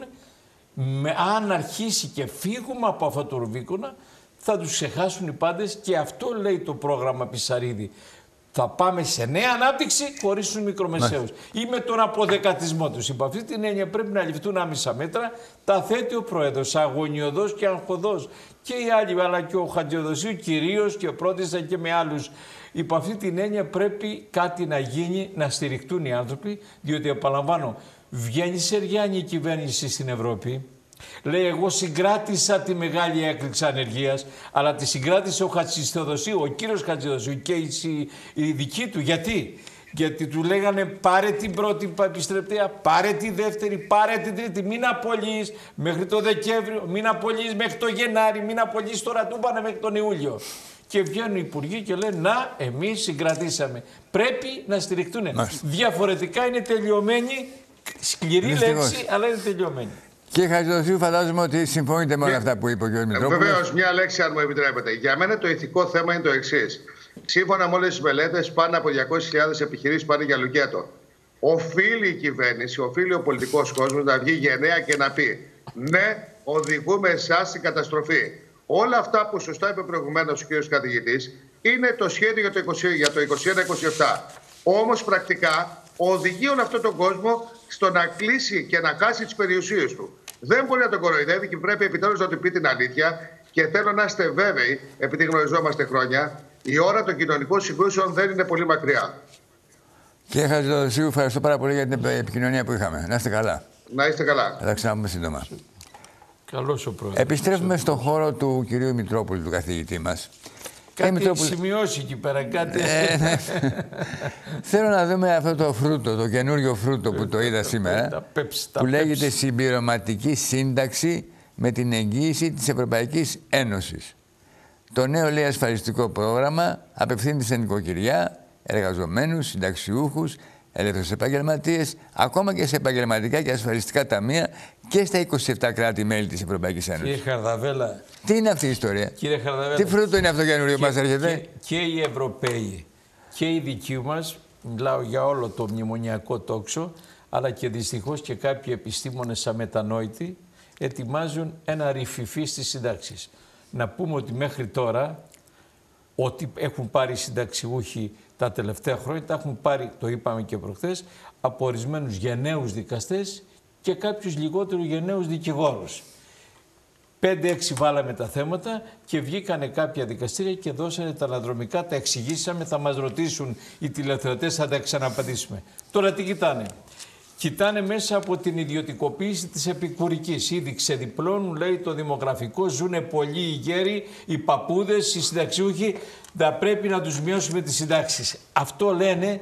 Speaker 2: Με, αν αρχίσει και φύγουμε από αυτό το Ρουβίκονα, θα τους ξεχάσουν οι πάντες, και αυτό λέει το πρόγραμμα Πισαρίδη. Θα πάμε σε νέα ανάπτυξη χωρίς τους μικρομεσαίους ή με τον αποδεκατισμό τους. Υπό αυτή την έννοια πρέπει να ληφθούν άμεσα μέτρα. Τα θέτει ο Πρόεδρος αγωνιωδώς και αγχωδώς, και οι άλλοι, αλλά και ο Χατζηδοσίου κυρίως, και ο Πρότιστα και με άλλους. Υπό αυτή την έννοια πρέπει κάτι να γίνει, να στηριχτούν οι άνθρωποι, διότι επαναλαμβάνω, βγαίνει Σεργιάννη η κυβέρνηση στην Ευρώπη, λέει εγώ συγκράτησα τη μεγάλη έκρηξη ανεργίας, αλλά τη συγκράτησε ο Χατζηθεοδοσίου, ο κύριος Χατζηδοσίου και η, η δική του. Γιατί? Γιατί του λέγανε πάρε την πρώτη επιστρεπτέα, πάρε τη δεύτερη, πάρε την τρίτη, μην απολύεις μέχρι το Δεκέμβριο, μην απολύεις μέχρι το Γενάρη, μην απολύεις τώρα, του πάνε μέχρι τον Ιούλιο. Και βγαίνουν οι υπουργοί και λένε να, εμείς συγκρατήσαμε. Πρέπει να στηριχτούν. Διαφορετικά είναι τελειωμένοι, σκληρή
Speaker 1: Δυστυχώς.
Speaker 2: λέξη, αλλά είναι τελειωμένοι.
Speaker 1: Κύριε Χατζηδοσίου, φαντάζομαι ότι συμφωνείτε με όλα αυτά που είπε ο κ. Μητρόπουλος.
Speaker 5: Βεβαίως, μια λέξη, αν μου επιτρέπετε. Για μένα το ηθικό θέμα είναι το εξής. Σύμφωνα με όλες τις μελέτες, πάνω από διακόσιες χιλιάδες επιχειρήσεις πάνε για λουκέτο. Οφείλει η κυβέρνηση, οφείλει ο πολιτικός κόσμος να βγει γενναία και να πει ναι, οδηγούμε εσάς στην καταστροφή. Όλα αυτά που σωστά είπε προηγουμένως ο κ. καθηγητής είναι το σχέδιο για το, είκοσι, για το είκοσι ένα είκοσι επτά. Όμως πρακτικά οδηγεί όλο αυτόν τον κόσμο στο να κλείσει και να χάσει τις περιουσίες του. Δεν μπορεί να τον κοροϊδεύει και πρέπει επιτέλους να του πει την αλήθεια. Και θέλω να είστε βέβαιοι, επειδή γνωριζόμαστε χρόνια, η ώρα των κοινωνικών συγκρούσεων δεν είναι πολύ μακριά.
Speaker 1: Κύριε Χατζηδοσίου, ευχαριστώ πάρα πολύ για την επικοινωνία που είχαμε. Να είστε καλά.
Speaker 5: Να είστε καλά.
Speaker 1: Θα τα ξαναπούμε σύντομα.
Speaker 2: Καλώς ο Πρόεδρος.
Speaker 1: Επιστρέφουμε στον χώρο του κυρίου Μητρόπουλου, του καθηγητή μας.
Speaker 2: Κάτι
Speaker 1: Μητρόπουλου...
Speaker 2: έχει σημειώσει εκεί πέρα, κάτι...
Speaker 1: Ε, ναι. Θέλω να δούμε αυτό το φρούτο, το καινούριο φρούτο που το είδα σήμερα,
Speaker 2: τα πέψη, τα
Speaker 1: που
Speaker 2: πέψη.
Speaker 1: λέγεται συμπληρωματική σύνταξη με την εγγύηση της Ευρωπαϊκής Ένωσης. Το νέο, λέει, ασφαλιστικό πρόγραμμα απευθύνεται σε νοικοκυριά, εργαζομένους, συνταξιούχους, ελεύθερους επαγγελματίες, ακόμα και σε επαγγελματικά και ασφαλιστικά ταμεία και στα είκοσι επτά κράτη-μέλη της Ευρωπαϊκής Ένωσης.
Speaker 2: Κύριε Χαρδαβέλα.
Speaker 1: Τι είναι αυτή η ιστορία?
Speaker 2: Κύριε Χαρδαβέλα.
Speaker 1: Τι φρούτο είναι αυτό καινούριο που μας έρχεται?
Speaker 2: Και, και οι Ευρωπαίοι και οι δικοί μας, μιλάω για όλο το μνημονιακό τόξο, αλλά και δυστυχώς και κάποιοι επιστήμονες αμετανόητοι, ετοιμάζουν ένα ρηφιφί στις συντάξεις. Να πούμε ότι μέχρι τώρα, ό,τι έχουν πάρει οι συνταξιούχοι τα τελευταία χρόνια, τα έχουν πάρει, το είπαμε και προχθές, από ορισμένους γενναίους δικαστές και κάποιους λιγότερο γενναίους δικηγόρους. Πέντε-έξι βάλαμε τα θέματα και βγήκανε κάποια δικαστήρια και δώσανε τα αναδρομικά, τα εξηγήσαμε, θα μας ρωτήσουν οι τηλεθεατές, θα τα ξαναπαντήσουμε. Τώρα τι κοιτάνε? Κοιτάνε μέσα από την ιδιωτικοποίηση της επικουρικής. Ήδη ξεδιπλώνουν, λέει, το δημογραφικό, ζουνε πολλοί οι γέροι, οι παππούδες, οι συνταξιούχοι, θα πρέπει να τους μειώσουμε τις συντάξεις. Αυτό λένε,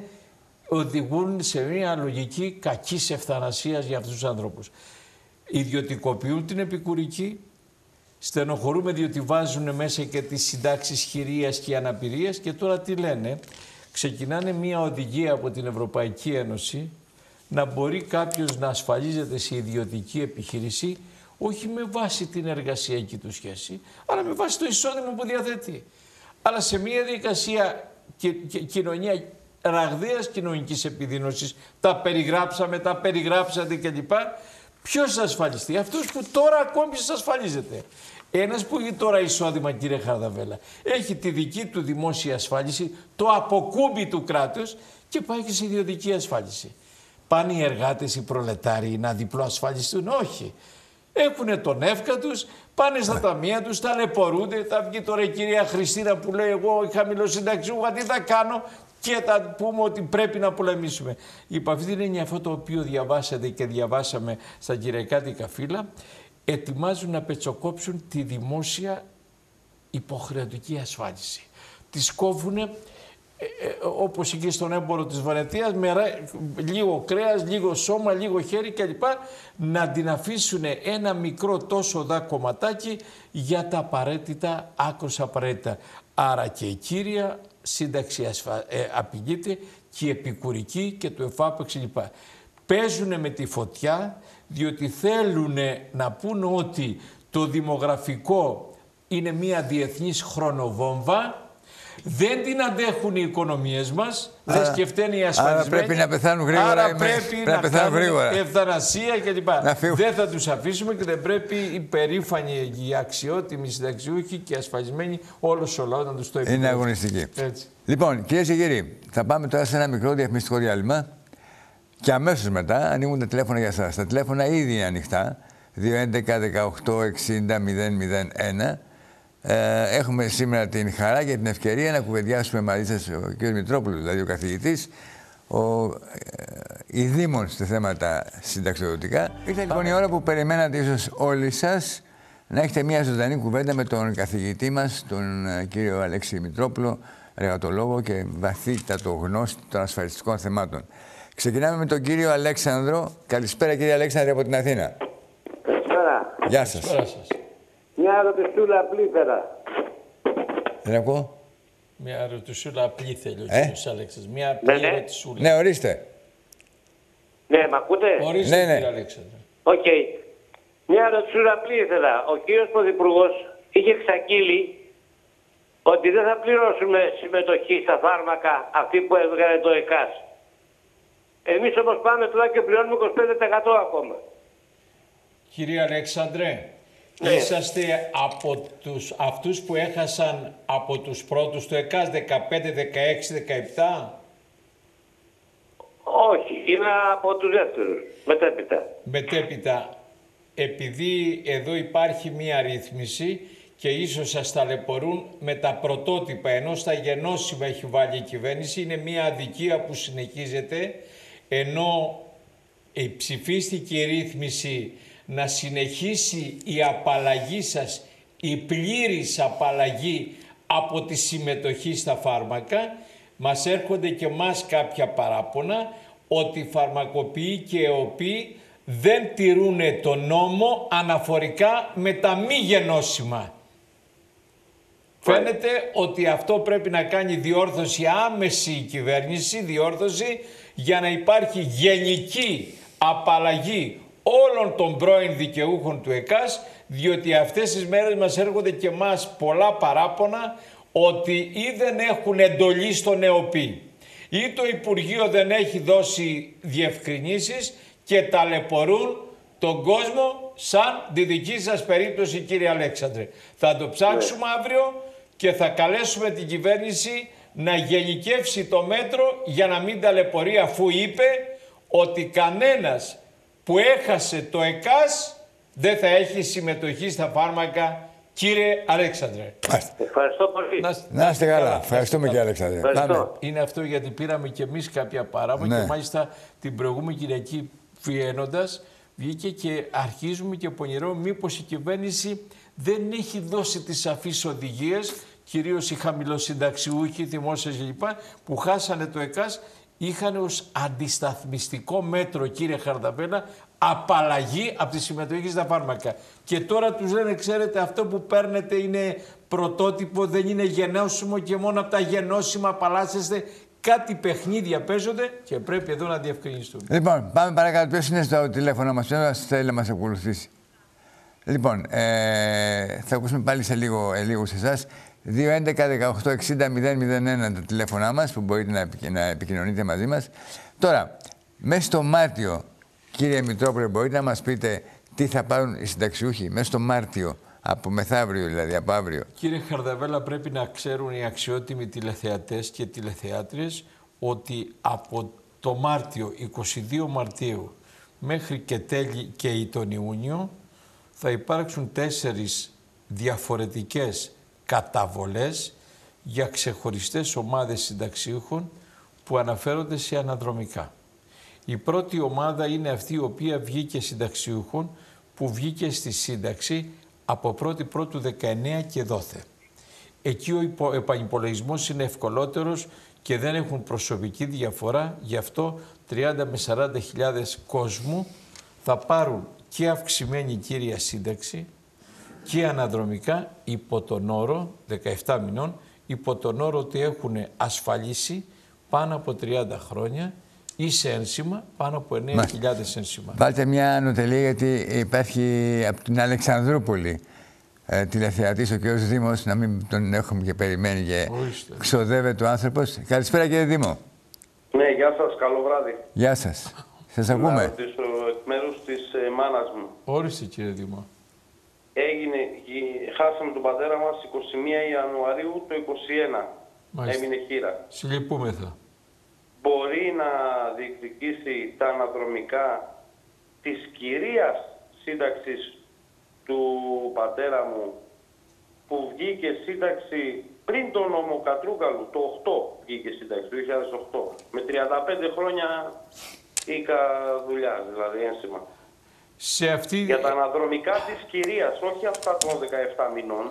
Speaker 2: οδηγούν σε μια λογική κακής ευθανασίας για αυτούς τους ανθρώπους. Ιδιωτικοποιούν την επικουρική, στενοχωρούμε διότι βάζουν μέσα και τις συντάξεις χειρίας και αναπηρίας και τώρα τι λένε? Ξεκινάνε μια οδηγία από την Ευρωπαϊκή Ένωση να μπορεί κάποιος να ασφαλίζεται σε ιδιωτική επιχείρηση όχι με βάση την εργασιακή του σχέση, αλλά με βάση το εισόδημα που διαθέτει. Αλλά σε μια διαδικασία και, και, κοινωνία ραγδαίας κοινωνικής επιδείνωσης, τα περιγράψαμε, τα περιγράψατε κλπ. Ποιος θα ασφαλιστεί? Αυτός που τώρα ακόμη σας ασφαλίζεται. Ένας που έχει τώρα εισόδημα, κύριε Χαρδαβέλα, έχει τη δική του δημόσια ασφάλιση, το αποκούμπι του κράτους και πάει και σε ιδιωτική ασφάλιση. Πάνε οι εργάτες, οι προλετάριοι να διπλό ασφαλιστούν? Όχι. Έχουνε τον εύκα τους, πάνε στα ταμεία τους, ταλαιπωρούνται. Θα βγει τώρα η κυρία Χριστίνα που λέει εγώ χαμηλοσυνταξιούχα, τι θα κάνω? Και θα πούμε ότι πρέπει να πολεμήσουμε. Υπ' αυτή την έννοια, αυτό το οποίο διαβάσατε και διαβάσαμε στα κυριακάτικα φύλλα, ετοιμάζουν να πετσοκόψουν τη δημόσια υποχρεωτική ασφάλιση. Τις κόβουνε ε, ε, όπως εκεί στον έμπορο της Βενετίας, με λίγο κρέας, λίγο σώμα, λίγο χέρι κλπ. Να την αφήσουν ένα μικρό τόσο δα κομματάκι για τα απαραίτητα, άκρως απαραίτητα. Άρα και η κύρια σύνταξη ασφα... ε, απειλείται και η επικουρική και το εφάπαξ κλπ. Παίζουν με τη φωτιά διότι θέλουν να πούν ότι το δημογραφικό είναι μια διεθνής χρονοβόμβα, δεν την αντέχουν οι οικονομίες μας, άρα, δεν σκεφταίνει οι ασφαλισμένοι.
Speaker 1: Άρα πρέπει να πεθάνουν γρήγορα.
Speaker 2: Άρα
Speaker 1: είμαι,
Speaker 2: πρέπει,
Speaker 1: πρέπει
Speaker 2: να,
Speaker 1: να πεθάνουν γρήγορα.
Speaker 2: Ευθανασία κλπ. Δεν θα τους αφήσουμε και δεν πρέπει οι περήφανοι, οι αξιότιμοι συνταξιούχοι και ασφαλισμένοι όλος ο λαός να τους το επιτρέψουν.
Speaker 1: Είναι αγωνιστική.
Speaker 2: Έτσι.
Speaker 1: Λοιπόν, κυρίες και κύριοι, θα πάμε τώρα σε ένα μικρό διαφημιστικό διάλειμμα και αμέσως μετά ανοίγουν τα τηλέφωνα για σας. Τα τηλέφωνα ήδη είναι ανοιχτά. δύο έντεκα δεκαοκτώ εξήντα μηδέν μηδέν ένα. Ε, έχουμε σήμερα την χαρά και την ευκαιρία να κουβεντιάσουμε μαζί σας ο κ. Μητρόπουλος, δηλαδή ο καθηγητής, ο ε, ειδήμων σε θέματα συνταξιοδοτικά. Ήρθε λοιπόν η ώρα που περιμένατε ίσως όλοι σας να έχετε μια ζωντανή κουβέντα με τον καθηγητή μας, τον ε, κύριο Αλέξη Μητρόπουλο, εργατολόγο και βαθύτατο γνώστη των ασφαλιστικών θεμάτων. Ξεκινάμε με τον κύριο Αλέξανδρο. Καλησπέρα κύριε Αλέξανδρε από την Αθήνα.
Speaker 6: Καλησπέρα.
Speaker 1: Γεια σας.
Speaker 2: Καλησπέρα σας.
Speaker 6: Μια ερωτησούλα απλή πέρα.
Speaker 1: Δεν ακούω.
Speaker 2: Μια ερωτησούλα απλή θέλει ο
Speaker 1: Ε?
Speaker 2: κύριος Αλέξης. Μια απλή
Speaker 6: Ναι, ναι.
Speaker 2: ερωτησούλα.
Speaker 1: Ναι, ορίστε.
Speaker 6: Ναι, μ' ακούτε?
Speaker 2: Ορίστε,
Speaker 1: Ναι, ναι.
Speaker 2: κύριε Αλέξανδρε.
Speaker 6: Οκ. Μια ερωτησούλα απλή ήθελα. Ο κύριος Πρωθυπουργός είχε εξαγγείλει ότι δεν θα πληρώσουμε συμμετοχή στα φάρμακα αυτή που έβγαλε το ΕΚΑΣ. Εμείς όμως πάμε τώρα και πληρώνουμε είκοσι πέντε τοις εκατό ακόμα.
Speaker 2: Κύριε Αλέξανδρε,
Speaker 6: Ναι.
Speaker 2: είσαστε από τους, αυτούς που έχασαν από τους πρώτους το ΕΚΑΣ δεκαπέντε, δεκαέξι, δεκαεπτά.
Speaker 6: Όχι, είμαι από τους δεύτερους, μετέπειτα.
Speaker 2: Μετέπειτα, επειδή εδώ υπάρχει μία ρύθμιση και ίσως σας ταλαιπωρούν με τα πρωτότυπα, ενώ στα γενώσιμα έχει βάλει η κυβέρνηση, είναι μία αδικία που συνεχίζεται, ενώ η ψηφίστηκε η ρύθμιση να συνεχίσει η απαλλαγή σας, η πλήρης απαλλαγή από τη συμμετοχή στα φάρμακα, μας έρχονται και μας κάποια παράπονα ότι οι φαρμακοποιοί και οι ΕΟΠΗ δεν τηρούν τον νόμο αναφορικά με τα μη γενώσιμα. Φαίνεται ότι αυτό πρέπει να κάνει διόρθωση, άμεση η κυβέρνηση, διόρθωση, για να υπάρχει γενική απαλλαγή όλων των πρώην δικαιούχων του ΕΚΑΣ, διότι αυτές τις μέρες μας έρχονται και μας πολλά παράπονα ότι ή δεν έχουν εντολή στον ΕΟΠΗ ή το Υπουργείο δεν έχει δώσει διευκρινήσεις και ταλαιπωρούν τον κόσμο σαν τη δική σας περίπτωση, κύριε Αλέξανδρε. Θα το ψάξουμε αύριο και θα καλέσουμε την κυβέρνηση να γενικεύσει το μέτρο για να μην ταλαιπωρεί, αφού είπε ότι κανένας που έχασε το ΕΚΑΣ δεν θα έχει συμμετοχή στα φάρμακα, κύριε Αλέξανδρε.
Speaker 6: Ευχαριστώ πολύ.
Speaker 1: Να, να είστε καλά. Ευχαριστούμε κύριε Αλέξανδρε.
Speaker 6: Ευχαριστώ.
Speaker 2: Είναι αυτό γιατί πήραμε και εμείς κάποια παράπονα, ναι. Και μάλιστα την προηγούμενη Κυριακή βγαίνοντας βγήκε και αρχίζουμε και πονηρώ μήπως η κυβέρνηση δεν έχει δώσει τις σαφείς οδηγίες, κυρίως οι χαμηλοσυνταξιούχοι, δημόσιες κλπ, που χάσανε το ΕΚΑΣ, είχαν ως αντισταθμιστικό μέτρο, κύριε Χαρδαβέλα, απαλλαγή από τη συμμετοχή στα φάρμακα. Και τώρα τους λένε, ξέρετε, αυτό που παίρνετε είναι πρωτότυπο, δεν είναι γενώσιμο και μόνο από τα γενώσιμα απαλλάσσεστε. Κάτι παιχνίδια παίζονται και πρέπει εδώ να διευκρινιστούν. Λοιπόν, πάμε παρακάτω. Ποιος είναι στο τηλέφωνο μας, ποιος θέλει να μας ακολουθήσει. Λοιπόν, ε, θα ακούσουμε πάλι σε λίγο, ε, λίγο σε εσάς. δύο έντεκα δεκαοκτώ εξήντα μηδέν μηδέν ένα τα τηλέφωνά μας που μπορείτε να, να επικοινωνείτε μαζί μας. Τώρα, μέσα στο Μάρτιο, κύριε Μητρόπουλε, μπορείτε να μας πείτε τι θα πάρουν οι συνταξιούχοι μέσα στο Μάρτιο, από μεθαύριο δηλαδή, από αύριο. Κύριε Χαρδαβέλα, πρέπει να ξέρουν οι αξιότιμοι τηλεθεατές και τηλεθεάτριες ότι από το Μάρτιο, είκοσι δύο Μαρτίου, μέχρι και τέλη και τον Ιούνιο, θα υπάρξουν τέσσερις διαφορετικές καταβολές για ξεχωριστές ομάδες συνταξιούχων που αναφέρονται σε αναδρομικά. Η πρώτη ομάδα είναι αυτή η οποία βγήκε συνταξιούχων που βγήκε στη σύνταξη από πρώτη πρώτου δεκαεννέα και δόθε. Εκεί ο επανυπολογισμός είναι ευκολότερος και δεν έχουν προσωπική διαφορά, γι' αυτό τριάντα με σαράντα χιλιάδες κόσμου θα πάρουν και αυξημένη κύρια σύνταξη και αναδρομικά υπό τον όρο, δεκαεπτά μηνών, υπό τον όρο ότι έχουν ασφαλίσει πάνω από τριάντα χρόνια ή σε ένσημα πάνω από εννέα χιλιάδες ένσημα. Βάλτε μια ανωτελεία γιατί υπάρχει από την Αλεξανδρούπολη ε, τηλεθεατής ο κ. Δήμος, να μην τον έχουμε και περιμένει και Ορίστε. Ξοδεύεται ο άνθρωπος. Καλησπέρα κύριε Δήμο.
Speaker 7: Ναι, γεια σας, καλό βράδυ.
Speaker 1: Γεια σας. Σας ακούμε.
Speaker 7: Να ρωτήσω εκ μέρους της ε, μάνας μου.
Speaker 2: Όριστε κύριε Δήμο.
Speaker 7: Έγινε, χάσαμε τον πατέρα μας εικοστή πρώτη Ιανουαρίου το είκοσι ένα. Μάλιστα. Έμεινε χείρα.
Speaker 2: Συλληπούμεθα.
Speaker 7: Μπορεί να διεκδικήσει τα αναδρομικά της κυρίας σύνταξης του πατέρα μου που βγήκε σύνταξη πριν τον νόμο Κατρούγκαλου, το οκτώ βγήκε σύνταξη, το δύο χιλιάδες οκτώ. Με τριάντα πέντε χρόνια είχα δουλειά, δηλαδή ένσημα.
Speaker 2: Σε αυτή...
Speaker 7: Για τα αναδρομικά της κυρίας, όχι αυτά των δεκαεπτά μηνών.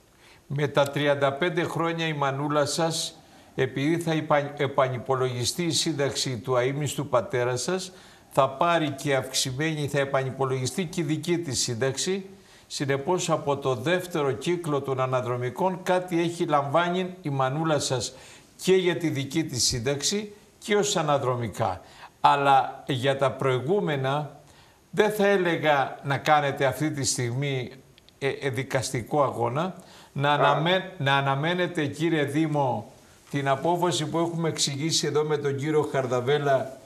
Speaker 2: Με τα τριάντα πέντε χρόνια η μανούλα σας, επειδή θα επανυπολογιστεί η σύνταξη του αείμνηστου πατέρα σας, θα πάρει και αυξημένη, θα επανυπολογιστεί και η δική της σύνταξη. Συνεπώς από το δεύτερο κύκλο των αναδρομικών κάτι έχει λαμβάνει η μανούλα σας και για τη δική της σύνταξη και ως αναδρομικά. Αλλά για τα προηγούμενα δεν θα έλεγα να κάνετε αυτή τη στιγμή ε, ε, δικαστικό αγώνα, να, αναμέ, να αναμένετε κύριε Δήμο την απόφαση που έχουμε εξηγήσει εδώ με τον κύριο Χαρδαβέλα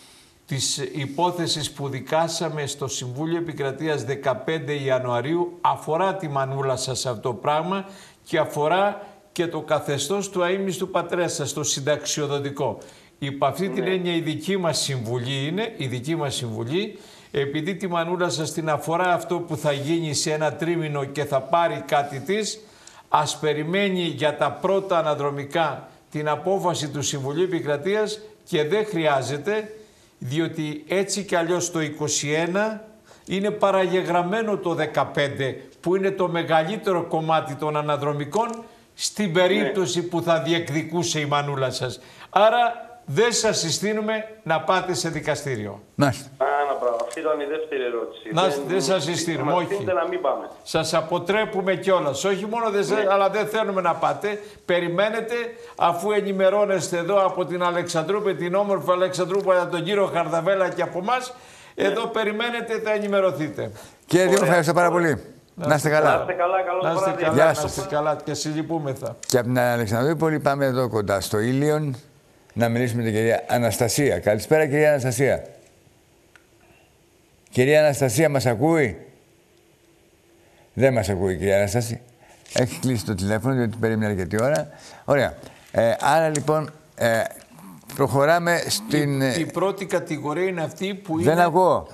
Speaker 2: της υπόθεσης που δικάσαμε στο Συμβούλιο Επικρατείας δεκαπέντε Ιανουαρίου, αφορά τη μανούλα σας αυτό το πράγμα και αφορά και το καθεστώς του αείμνηστου πατέρα σας, το συνταξιοδοτικό. Υπ' αυτή την έννοια η δική μας συμβουλή είναι, η δική μας συμβουλή, επειδή τη μανούλα σας την αφορά αυτό που θα γίνει σε ένα τρίμηνο και θα πάρει κάτι της, ας περιμένει για τα πρώτα αναδρομικά την απόφαση του Συμβουλίου Επικρατείας και δεν χρειάζεται, διότι έτσι κι αλλιώς το είκοσι ένα είναι παραγεγραμμένο το δεκαπέντε, που είναι το μεγαλύτερο κομμάτι των αναδρομικών, στην περίπτωση ναι. που θα διεκδικούσε η μανούλα σας. Άρα δεν σας συστήνουμε να πάτε σε δικαστήριο.
Speaker 7: Μάλιστα. Α, να μπράβο. Αυτή ήταν η δεύτερη ερώτηση.
Speaker 2: Να,
Speaker 7: δεν
Speaker 2: δεν σας συστήνουμε, όχι.
Speaker 7: Να μην πάμε.
Speaker 2: Σας αποτρέπουμε κιόλας. Όχι μόνο δεν, ναι. αλλά δεν θέλουμε να πάτε. Περιμένετε, αφού ενημερώνεστε εδώ από την Αλεξανδρούπη, την όμορφη Αλεξανδρούπη, από τον κύριο Χαρδαβέλα και από εμάς. Ναι. Εδώ περιμένετε, θα ενημερωθείτε.
Speaker 1: Κύριε Δήμο, ευχαριστώ πάρα πολύ. Να, να είστε καλά.
Speaker 7: Να είστε καλά, καλό
Speaker 2: να είστε
Speaker 7: βράδυ.
Speaker 2: καλά, να είστε καλά και συλληπούμεθα.
Speaker 1: Και από την Αλεξανδρούπολη πάμε εδώ κοντά στο Ήλιον να μιλήσουμε με την κυρία Αναστασία. Καλησπέρα, κυρία Αναστασία. Κυρία Αναστασία, μας ακούει? Δεν μας ακούει, κυρία Αναστασία. Έχει κλείσει το τηλέφωνο, διότι περίμενε αρκετή ώρα. Ωραία. Ε, άρα, λοιπόν, ε, προχωράμε στην...
Speaker 2: Η, η πρώτη κατηγορία είναι αυτή που είναι...
Speaker 1: Δεν ακούω.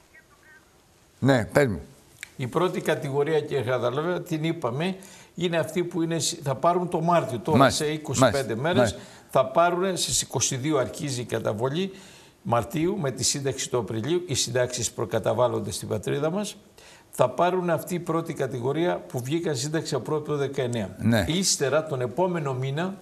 Speaker 1: Ναι, πες μου.
Speaker 2: Η πρώτη κατηγορία, κύριε Χαρδαβέλα, την είπαμε, είναι αυτή που είναι, θα πάρουν το Μάρτιο. Τώρα, Μάλιστα. σε είκοσι πέντε Μάλιστα. μέρες, Μάλιστα. θα πάρουν, στις είκοσι δύο αρχίζει η καταβολή Μαρτίου, με τη σύνταξη του Απριλίου. Οι συντάξεις προκαταβάλλονται στην πατρίδα μας. Θα πάρουν αυτή η πρώτη κατηγορία που βγήκαν σύνταξη από πρώτο δεκαεννέα.
Speaker 1: Ναι.
Speaker 2: Ύστερα, τον επόμενο μήνα,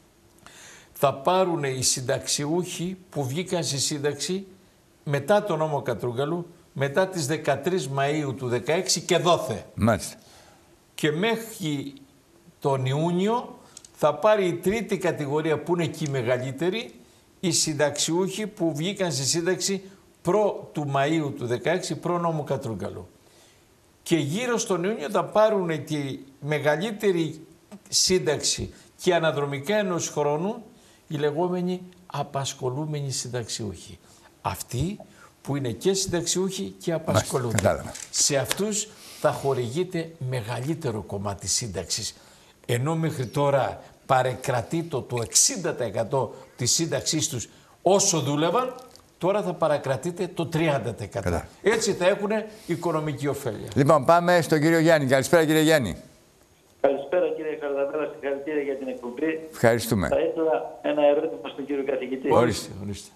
Speaker 2: θα πάρουν οι συνταξιούχοι που βγήκαν στη σύνταξη μετά τον νόμο Κατρούγκαλου, μετά τις δεκατρείς Μαΐου του δεκαέξι και δόθε.
Speaker 1: Μάλιστα.
Speaker 2: Και μέχρι τον Ιούνιο θα πάρει η τρίτη κατηγορία που είναι και η μεγαλύτερη, οι συνταξιούχοι που βγήκαν στη σύνταξη προ του Μαΐου του δεκαέξι, προ νόμου Κατρούγκαλου. Και γύρω στον Ιούνιο θα πάρουν τη μεγαλύτερη σύνταξη και αναδρομικά ενός χρόνου οι λεγόμενοι απασχολούμενοι συνταξιούχοι. Αυτοί που είναι και συνταξιούχοι και απασχολούνται.
Speaker 1: Μάλιστα,
Speaker 2: σε αυτούς θα χορηγείται μεγαλύτερο κομμάτι σύνταξης. Ενώ μέχρι τώρα παρεκρατεί το, το εξήντα τοις εκατό της σύνταξής τους όσο δούλευαν, τώρα θα παρακρατείται το τριάντα τοις εκατό. Καλά. Έτσι θα έχουν οικονομική ωφέλεια.
Speaker 1: Λοιπόν, πάμε στον κύριο Γιάννη. Καλησπέρα, κύριε Γιάννη.
Speaker 8: Καλησπέρα, κύριε Χαρδαβέλα. Συγχαρητήρια για την εκπομπή.
Speaker 1: Ευχαριστούμε.
Speaker 8: Θα ήθελα ένα ερώτημα στον κύριο καθηγητή.
Speaker 2: Ορίστε, ορίστε.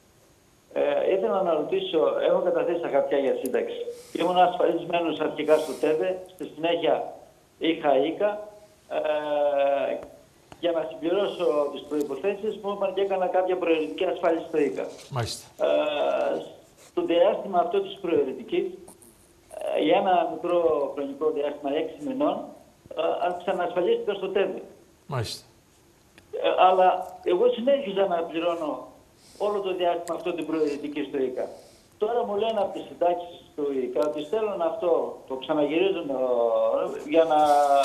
Speaker 8: Ε, ήθελα να ρωτήσω, έχω καταθέσει τα χαρτιά για σύνταξη. Ήμουν ασφαλισμένος αρχικά στο ΤΕΒΕ, στη συνέχεια είχα ΙΚΑ. Ε, για να συμπληρώσω τις προϋποθέσεις μου, είπαν και έκανα κάποια προαιρετική ασφάλιση στο ΙΚΑ.
Speaker 2: Μάλιστα.
Speaker 8: Ε, στο διάστημα αυτό της προαιρετικής, ε, για ένα μικρό χρονικό διάστημα έξι μηνών, ε, ξανασφαλίστηκα στο ΤΕΒΕ.
Speaker 2: Μάλιστα.
Speaker 8: Ε, αλλά εγώ συνέχιζα να πληρώνω όλο το διάστημα αυτό την προαιρετική στο ΙΚΑ. Τώρα μου λένε από τις συντάξεις του ΙΚΑ ότι στέλνουν αυτό, το ξαναγυρίζουν για να...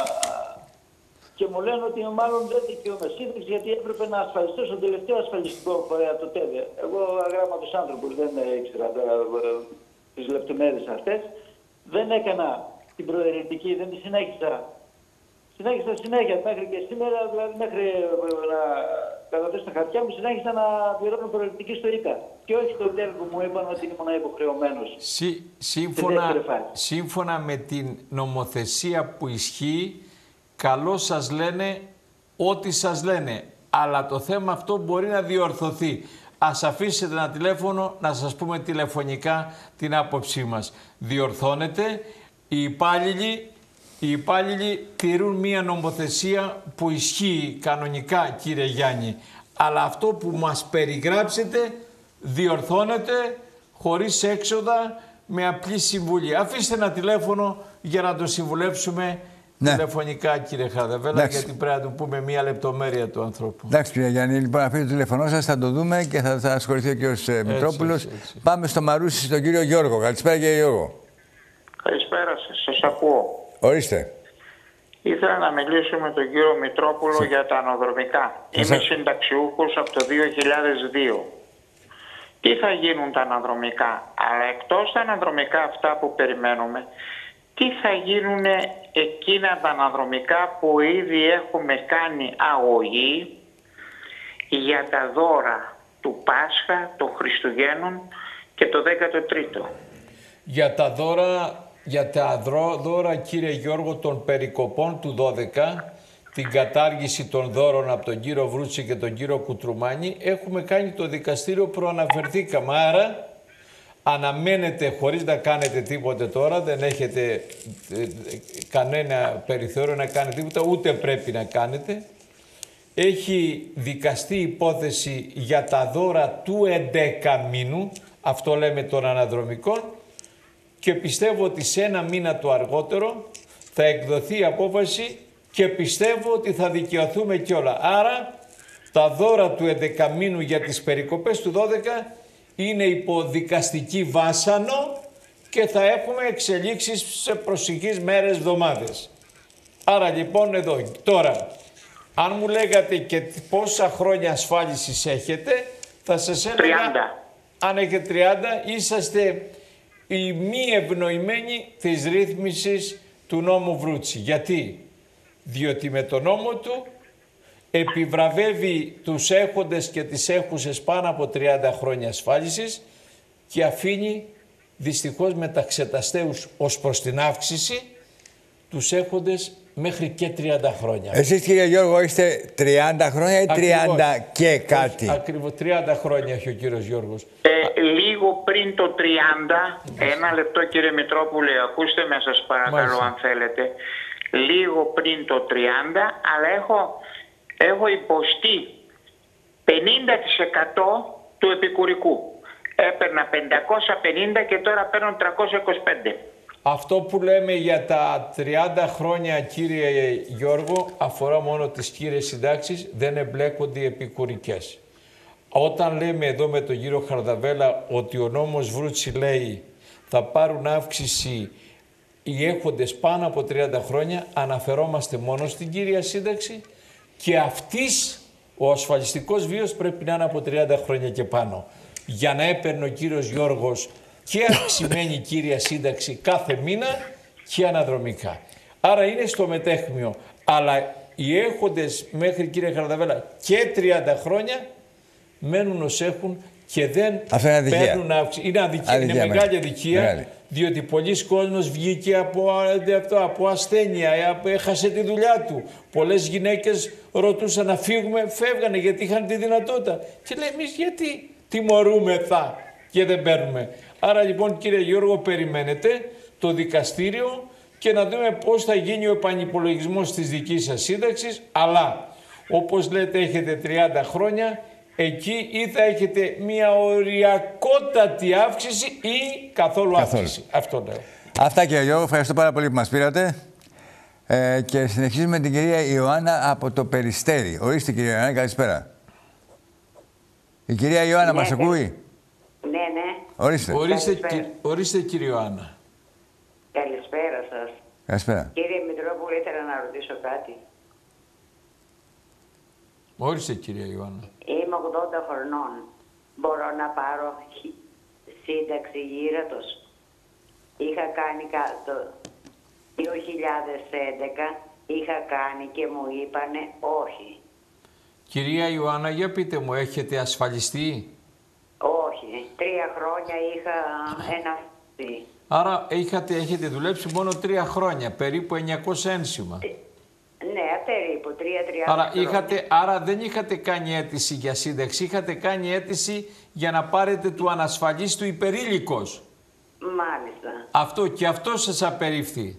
Speaker 8: Και μου λένε ότι μάλλον δεν δικαιούμαι σύνταξη γιατί έπρεπε να ασφαλιστώ στον τελευταίο ασφαλιστικό φορέα, το ΤΕΒΕ. Εγώ, αγράμματος άνθρωπος, δεν ήξερα τώρα τις λεπτομέρειες αυτές. Δεν έκανα την προαιρετική, δεν τη συνέχισα. Συνέχισα συνέχεια μέχρι και σήμερα, δηλαδή μέχρι να καταθέσω τα χαρτιά μου, συνέχισα να πληρώνω προαιρετική στο ΙΚΑ. Και όχι στο ΤΕΒΕ που μου είπαν ότι ήμουν υποχρεωμένος.
Speaker 2: Σύ, σύμφωνα, σύμφωνα με την νομοθεσία που ισχύει, καλό σας λένε ό,τι σας λένε, αλλά το θέμα αυτό μπορεί να διορθωθεί. Ας αφήσετε ένα τηλέφωνο να σας πούμε τηλεφωνικά την άποψή μας. Διορθώνεται, οι υπάλληλοι, οι υπάλληλοι τηρούν μία νομοθεσία που ισχύει κανονικά, κύριε Γιάννη, αλλά αυτό που μας περιγράψετε διορθώνεται χωρίς έξοδα με απλή συμβουλή. Αφήστε ένα τηλέφωνο για να το συμβουλεύσουμε. Ναι. Τηλεφωνικά, κύριε Χαρδαβέλα, εντάξει, γιατί πρέπει να του πούμε μία λεπτομέρεια του ανθρώπου.
Speaker 1: Εντάξει, κύριε Γιάννη, λοιπόν, αφήνω το τηλέφωνό σας, θα το δούμε και θα, θα ασχοληθεί ο κύριος Μητρόπουλος. Πάμε στο Μαρούσι, στον κύριο Γιώργο. Καλησπέρα, κύριε Γιώργο.
Speaker 9: Καλησπέρα σας, σας ακούω.
Speaker 1: Ορίστε.
Speaker 9: Ήθελα να μιλήσω με τον κύριο Μητρόπουλο σε... για τα αναδρομικά. Είμαι σε... συνταξιούχος από το δύο χιλιάδες δύο. Τι θα γίνουν τα αναδρομικά, αλλά εκτός τα αναδρομικά αυτά που περιμένουμε, τι θα γίνουν εκείνα τα αναδρομικά που ήδη έχουμε κάνει αγωγή για τα δώρα του Πάσχα, των Χριστουγέννων και το δέκατο τρίτο.
Speaker 2: Για τα δώρα, για τα δώρα, κύριε Γιώργο, των περικοπών του δώδεκα, την κατάργηση των δώρων από τον κύριο Βρούτση και τον κύριο Κουτρουμάνη, έχουμε κάνει το δικαστήριο, προαναφερθήκαμε. Άρα αναμένετε χωρίς να κάνετε τίποτε τώρα, δεν έχετε ε, κανένα περιθώριο να κάνετε τίποτα, ούτε πρέπει να κάνετε. Έχει δικαστεί υπόθεση για τα δώρα του έντεκα μήνου, αυτό λέμε των αναδρομικών, και πιστεύω ότι σε ένα μήνα το αργότερο θα εκδοθεί η απόφαση και πιστεύω ότι θα δικαιωθούμε κιόλα. Άρα τα δώρα του ενδεκαμήνου για τις περικοπές του δώδεκα είναι υποδικαστική βάσανο και θα έχουμε εξελίξεις σε προσεχείς μέρες, εβδομάδες. Άρα λοιπόν εδώ, τώρα, αν μου λέγατε και πόσα χρόνια ασφάλισης έχετε, θα σας έλεγα,
Speaker 9: τριάντα.
Speaker 2: Αν έχετε τριάντα, είσαστε οι μη ευνοημένοι της ρύθμισης του νόμου Βρούτση. Γιατί? Διότι με τον νόμο του επιβραβεύει τους έχοντες και τις έχουσες πάνω από τριάντα χρόνια ασφάλισης και αφήνει δυστυχώς μεταξεταστέους ως προς την αύξηση τους έχοντες μέχρι και τριάντα χρόνια.
Speaker 1: Εσείς κύριε Γιώργο είστε τριάντα χρόνια ή τριάντα ακριβώς, και κάτι?
Speaker 2: Ακριβώς τριάντα χρόνια έχει ο κύριος Γιώργος.
Speaker 9: Ε, λίγο πριν το τριάντα, ένα λεπτό κύριε Μητρόπουλε, ακούστε με σας παρακαλώ. Μάλιστα. Αν θέλετε. Λίγο πριν το τριάντα, αλλά έχω, έχω υποστεί πενήντα τοις εκατό του επικουρικού. Έπαιρνα πεντακόσια πενήντα και τώρα παίρνω τριακόσια είκοσι πέντε.
Speaker 2: Αυτό που λέμε για τα τριάντα χρόνια, κύριε Γιώργο, αφορά μόνο τις κύριες συντάξεις, δεν εμπλέκονται οι επικουρικές. Όταν λέμε εδώ με τον κύριο Χαρδαβέλα ότι ο νόμος Βρούτση λέει θα πάρουν αύξηση οι έχοντες πάνω από τριάντα χρόνια, αναφερόμαστε μόνο στην κύρια σύνταξη και αυτής ο ασφαλιστικός βίος πρέπει να είναι από τριάντα χρόνια και πάνω. Για να έπαιρνε ο κύριος Γιώργος και αυξημένη κύρια σύνταξη κάθε μήνα και αναδρομικά. Άρα είναι στο μετέχμιο. Αλλά οι έχοντες μέχρι, κύριε Χαρδαβέλα, και τριάντα χρόνια μένουν ως έχουν και δεν παίρνουν αύξηση. Είναι αδικία, αδικία, είναι μεγάλη αδικία, μεγάλη. Διότι πολλοί κόσμος βγήκε από, από ασθένεια, έχασε τη δουλειά του. Πολλές γυναίκες ρωτούσαν να φύγουμε, φεύγανε γιατί είχαν τη δυνατότητα. Και λέει εμείς γιατί τιμωρούμεθα και δεν παίρνουμε. Άρα λοιπόν κύριε Γιώργο, περιμένετε το δικαστήριο και να δούμε πώς θα γίνει ο επανυπολογισμός της δικής σας σύνταξης, αλλά όπως λέτε έχετε τριάντα χρόνια, εκεί ή θα έχετε μια οριακότατη αύξηση ή καθόλου, καθόλου. αύξηση. Αυτό λέω.
Speaker 1: Αυτά κύριε Γιώργο, ευχαριστώ πάρα πολύ που μας πήρατε. Ε, και συνεχίζουμε την κυρία Ιωάννα από το Περιστέρι. Ορίστε κυρία Ιωάννα, καλησπέρα. Η κυρία Ιωάννα ναι, μας ναι. ακούει?
Speaker 10: Ναι, ναι.
Speaker 1: Ορίστε.
Speaker 2: Ορίστε, κυ... Ορίστε κύριε Ιωάννα.
Speaker 10: Καλησπέρα σας.
Speaker 1: Καλησπέρα.
Speaker 10: Κύριε Μητρόπουλο, ήθελα να ρωτήσω κάτι.
Speaker 2: Όρισε κυρία Ιωάννα.
Speaker 10: Είμαι ογδόντα χρονών. Μπορώ να πάρω σύνταξη γύρατος? Είχα κάνει το δύο χιλιάδες έντεκα, είχα κάνει και μου είπανε όχι.
Speaker 2: Κυρία Ιωάννα, για πείτε μου, έχετε ασφαλιστεί?
Speaker 10: Όχι. Τρία χρόνια είχα ένα.
Speaker 2: Άρα είχατε, έχετε δουλέψει μόνο τρία χρόνια, περίπου εννιακόσια ένσημα.
Speaker 10: Ναι, περίπου τρία τριάντα.
Speaker 2: Άρα, είχατε, άρα δεν είχατε κάνει αίτηση για σύνταξη, είχατε κάνει αίτηση για να πάρετε του ανασφαλίστου υπερήλικος.
Speaker 10: Μάλιστα.
Speaker 2: Αυτό και αυτό σας απερίφθη.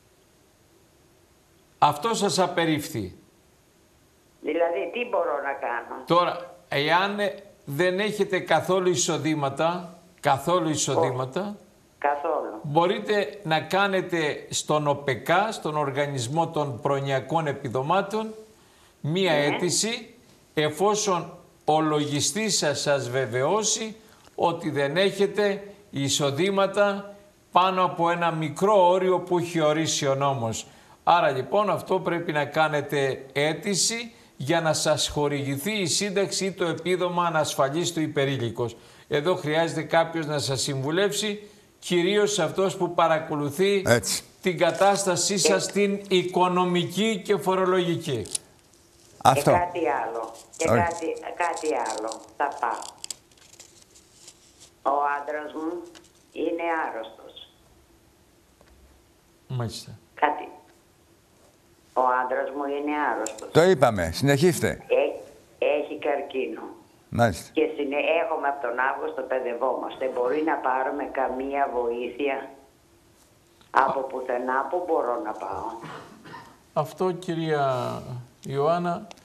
Speaker 2: Αυτό σας απερίφθη.
Speaker 10: Δηλαδή, τι μπορώ να κάνω?
Speaker 2: Τώρα, εάν δεν έχετε καθόλου εισοδήματα, καθόλου εισοδήματα,
Speaker 10: oh. καθόλου.
Speaker 2: Μπορείτε να κάνετε στον ΟΠΕΚΑ, στον Οργανισμό των Προνοιακών Επιδομάτων, μία ναι. αίτηση, εφόσον ο λογιστής σας σας βεβαιώσει ότι δεν έχετε εισοδήματα πάνω από ένα μικρό όριο που έχει ορίσει ο νόμος. Άρα λοιπόν αυτό πρέπει να κάνετε αίτηση για να σας χορηγηθεί η σύνταξη ή το επίδομα ανασφαλίστου υπερήλικος. Εδώ χρειάζεται κάποιος να σας συμβουλεύσει, κυρίως αυτός που παρακολουθεί Έτσι. την κατάστασή σας την οικονομική και φορολογική.
Speaker 10: Αυτό. Και κάτι άλλο. Και κάτι, κάτι άλλο θα πάω. Ο άντρας μου είναι άρρωστος.
Speaker 2: Μάλιστα.
Speaker 10: Κάτι. Ο άντρας μου είναι άρρωστος.
Speaker 1: Το είπαμε. Συνεχίστε.
Speaker 10: Έχει, έχει καρκίνο.
Speaker 1: Μάλιστα.
Speaker 10: Και συνε... έχουμε από τον Αύγουστο παιδευόμαστε. Μπορεί να πάρουμε καμία βοήθεια από πουθενά? Που μπορώ να πάω?
Speaker 2: Αυτό κυρία Ιωάννα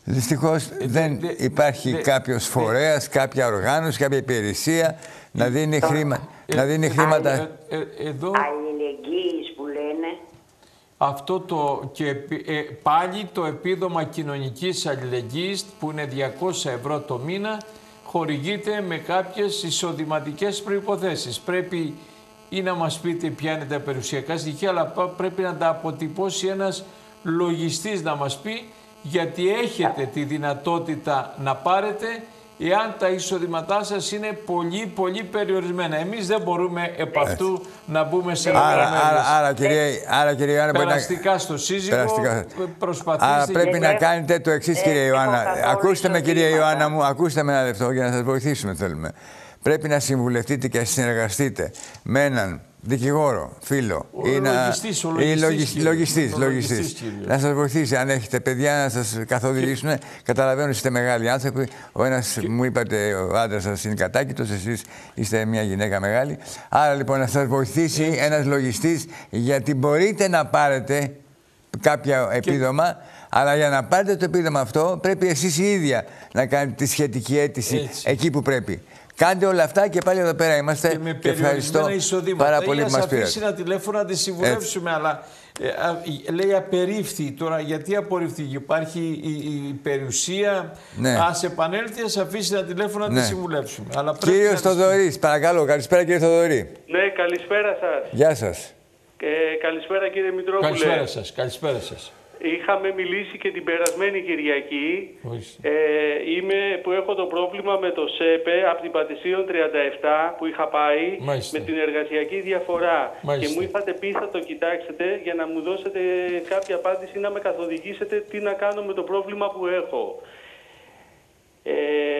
Speaker 1: Δυστυχώς δεν δε, υπάρχει δε, κάποιος δε, φορέας, κάποια οργάνωση, κάποια υπηρεσία να δίνει, χρήμα, ε, να δίνει ε, χρήματα.
Speaker 10: Ε, ε, εδώ... Αλληλεγγύης που λένε.
Speaker 2: Αυτό το και ε, πάλι το επίδομα κοινωνικής αλληλεγγύης που είναι διακόσια ευρώ το μήνα χορηγείται με κάποιες εισοδηματικές προϋποθέσεις. Πρέπει ή να μας πείτε ποια είναι τα περιουσιακά στοιχεία, αλλά πρέπει να τα αποτυπώσει ένας λογιστής να μας πει, γιατί έχετε τη δυνατότητα να πάρετε εάν τα εισοδηματά σας είναι πολύ πολύ περιορισμένα. Εμείς δεν μπορούμε επ' αυτού να μπούμε σε
Speaker 1: λεπτομέρειες. Άρα, άρα, κύριε, άρα κύριε Ιωάννα,
Speaker 2: περαστικά να... στο σύζυγο, περαστικά. Προσπαθήστε...
Speaker 1: Άρα πρέπει να κάνετε το εξής, κύριε Ιωάννα. Ακούστε με, κύριε Ιωάννα μου, ακούστε με ένα λεπτό για να σας βοηθήσουμε θέλουμε. Πρέπει να συμβουλευτείτε και να συνεργαστείτε με έναν δικηγόρο, φίλο
Speaker 2: ο
Speaker 1: ή,
Speaker 2: λογιστής,
Speaker 1: να...
Speaker 2: ο λογιστής,
Speaker 1: ή λογιστής, λογιστής,
Speaker 2: ο
Speaker 1: λογιστής,
Speaker 2: λογιστής
Speaker 1: να σας βοηθήσει. Αν έχετε παιδιά να σας καθοδηγήσουν, και... καταλαβαίνω ότι είστε μεγάλοι άνθρωποι. Ο ένας και... μου είπατε, ο άντρας σας είναι κατάκητος, εσείς είστε μια γυναίκα μεγάλη. Άρα λοιπόν να σας βοηθήσει και... ένας λογιστής, γιατί μπορείτε να πάρετε κάποια επίδομα, και... αλλά για να πάρετε το επίδομα αυτό πρέπει εσείς οι ίδια να κάνετε τη σχετική αίτηση έτσι. Εκεί που πρέπει. Κάντε όλα αυτά και πάλι εδώ πέρα είμαστε. Και, με
Speaker 2: και
Speaker 1: ευχαριστώ πάρα πολύ που μας πήρατε.
Speaker 2: Θα αφήσει ένα τηλέφωνο να τη συμβουλεύσουμε, αλλά ε, ε, λέει απερίφθη τώρα. Γιατί απορρίφθηκε? Υπάρχει η, η, η περιουσία. Ναι. Ας επανέλθει, ας αφήσει ένα τηλέφωνο να ναι. τη συμβουλεύσουμε.
Speaker 1: Κύριος Θοδωρής, τις... παρακαλώ. Καλησπέρα κύριε Θοδωρή.
Speaker 11: Ναι, καλησπέρα σας.
Speaker 1: Γεια σας.
Speaker 11: Ε, καλησπέρα κύριε Μητρόπουλε.
Speaker 2: Καλησπέρα σας. Καλησπέρα σας.
Speaker 11: Είχαμε μιλήσει και την περασμένη Κυριακή. Ε, είμαι που έχω το πρόβλημα με το ΣΕΠΕ από την Πατησίων τριάντα επτά που είχα πάει. Μάλιστα. Με την εργασιακή διαφορά. Μάλιστα. Και μου είχατε πει θα το κοιτάξετε για να μου δώσετε κάποια απάντηση ή να με καθοδηγήσετε τι να κάνω με το πρόβλημα που έχω. Ε,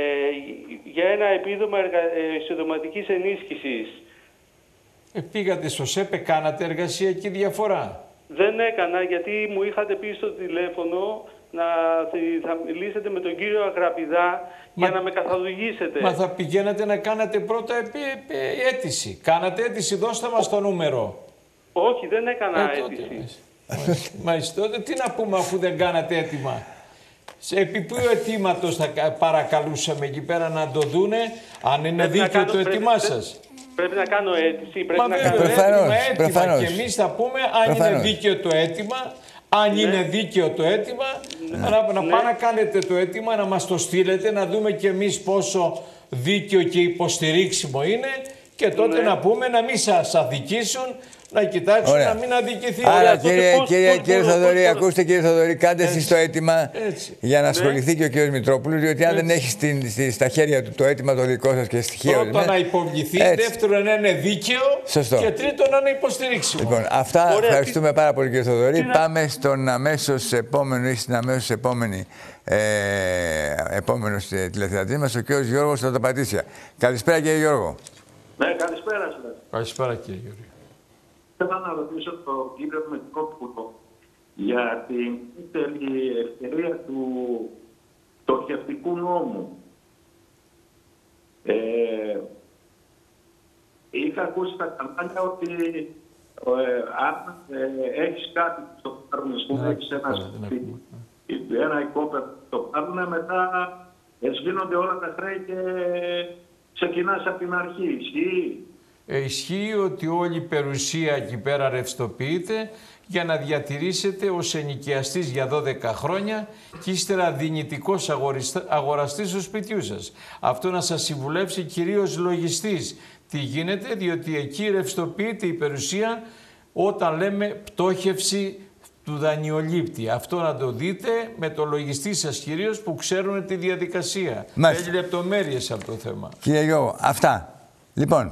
Speaker 11: για ένα επίδομα εργα... εισοδηματικής ενίσχυσης.
Speaker 2: Ε, πήγατε στο ΣΕΠΕ, κάνατε εργασιακή διαφορά?
Speaker 11: Δεν έκανα, γιατί μου είχατε πει στο τηλέφωνο να θα μιλήσετε με τον κύριο Αγραπηδά για να με καθοδηγήσετε.
Speaker 2: Μα θα πηγαίνατε να κάνατε πρώτα επί, επί, αίτηση. Κάνατε αίτηση, δώστε μας το νούμερο.
Speaker 11: Όχι, δεν έκανα ε, αίτηση.
Speaker 2: Μα τότε τι να πούμε αφού δεν κάνατε αίτημα? Σε επί ποιου αιτήματος θα παρακαλούσαμε εκεί πέρα να το δούνε, αν είναι πρέπει δίκαιο κάνω, το αίτημά πρέπει, σας.
Speaker 11: Πρέπει να κάνω αίτηση, πρέπει
Speaker 2: Μα
Speaker 11: να
Speaker 2: βέβαια,
Speaker 11: κάνω
Speaker 2: προφανώς, έτοιμα, έτοιμα. Και εμείς θα πούμε αν προφανώς. είναι δίκαιο το αίτημα, αν ναι. είναι δίκαιο το αίτημα, ναι. να, να ναι. πάνε να κάνετε το αίτημα, να μας το στείλετε, να δούμε και εμείς πόσο δίκαιο και υποστηρίξιμο είναι και τότε ναι. να πούμε να μην σας αδικήσουν, να κοιτάξουν Ωραία. να μην αδικηθεί.
Speaker 1: Άρα Ωραία, κύριε, πώς, κύριε, πώς, κύριε Θοδωρή, πώς, ακούστε κύριε Θοδωρή, κάντε εσείς το αίτημα έτσι. για να ασχοληθεί ναι. και ο κύριος Μητρόπουλος, διότι αν έτσι. δεν έχει στην, στη, στα χέρια του το αίτημα το δικό σας και στοιχείο.
Speaker 2: Πρώτον να υποβληθεί, έτσι. δεύτερον να είναι δίκαιο
Speaker 1: Σωστό.
Speaker 2: και τρίτον να είναι υποστηρίξιμο.
Speaker 1: Λοιπόν, αυτά Ωραία, ευχαριστούμε τι... πάρα πολύ κύριε Θοδωρή. Τι... Πάμε στον αμέσως επόμενο ή στην αμέσως επόμενη ε, επόμενος τηλεθεατής μας, ο κύριος Γιώργος Ταταπατήσια. Καλησπέρα κύριε Γιώργο.
Speaker 12: Ναι, καλησπέρα σας.
Speaker 2: Καλησπέρα κύριε Γιώργο.
Speaker 12: Θέλω να ρωτήσω τον κύριο Μητρόπουλο για την ίτερη ευκαιρία του πτωχευτικού νόμου. Ε, είχα ακούσει στα κανάλια ότι ε, αν ε, έχεις κάτι που το πάρουν, ας πούμε, έχεις ένα σπίτι, ένα οικόπεδο που το πάρουν, μετά εσβήνονται όλα τα χρέη και ξεκινάς από την αρχή. Ισχύει?
Speaker 2: Ε, ισχύει ότι όλη η περιουσία εκεί πέρα ρευστοποιείται για να διατηρήσετε ως ενοικιαστής για δώδεκα χρόνια και ύστερα δυνητικός αγοραστής του σπιτιού σας. Αυτό να σας συμβουλεύσει κυρίως λογιστής. Τι γίνεται, διότι εκεί ρευστοποιείται η περιουσία όταν λέμε πτώχευση του δανειολήπτη. Αυτό να το δείτε με το λογιστή σας κυρίως που ξέρουν τη διαδικασία. Έχει λεπτομέρειες από το θέμα.
Speaker 1: Κύριε Γιώργο, αυτά. Λοιπόν,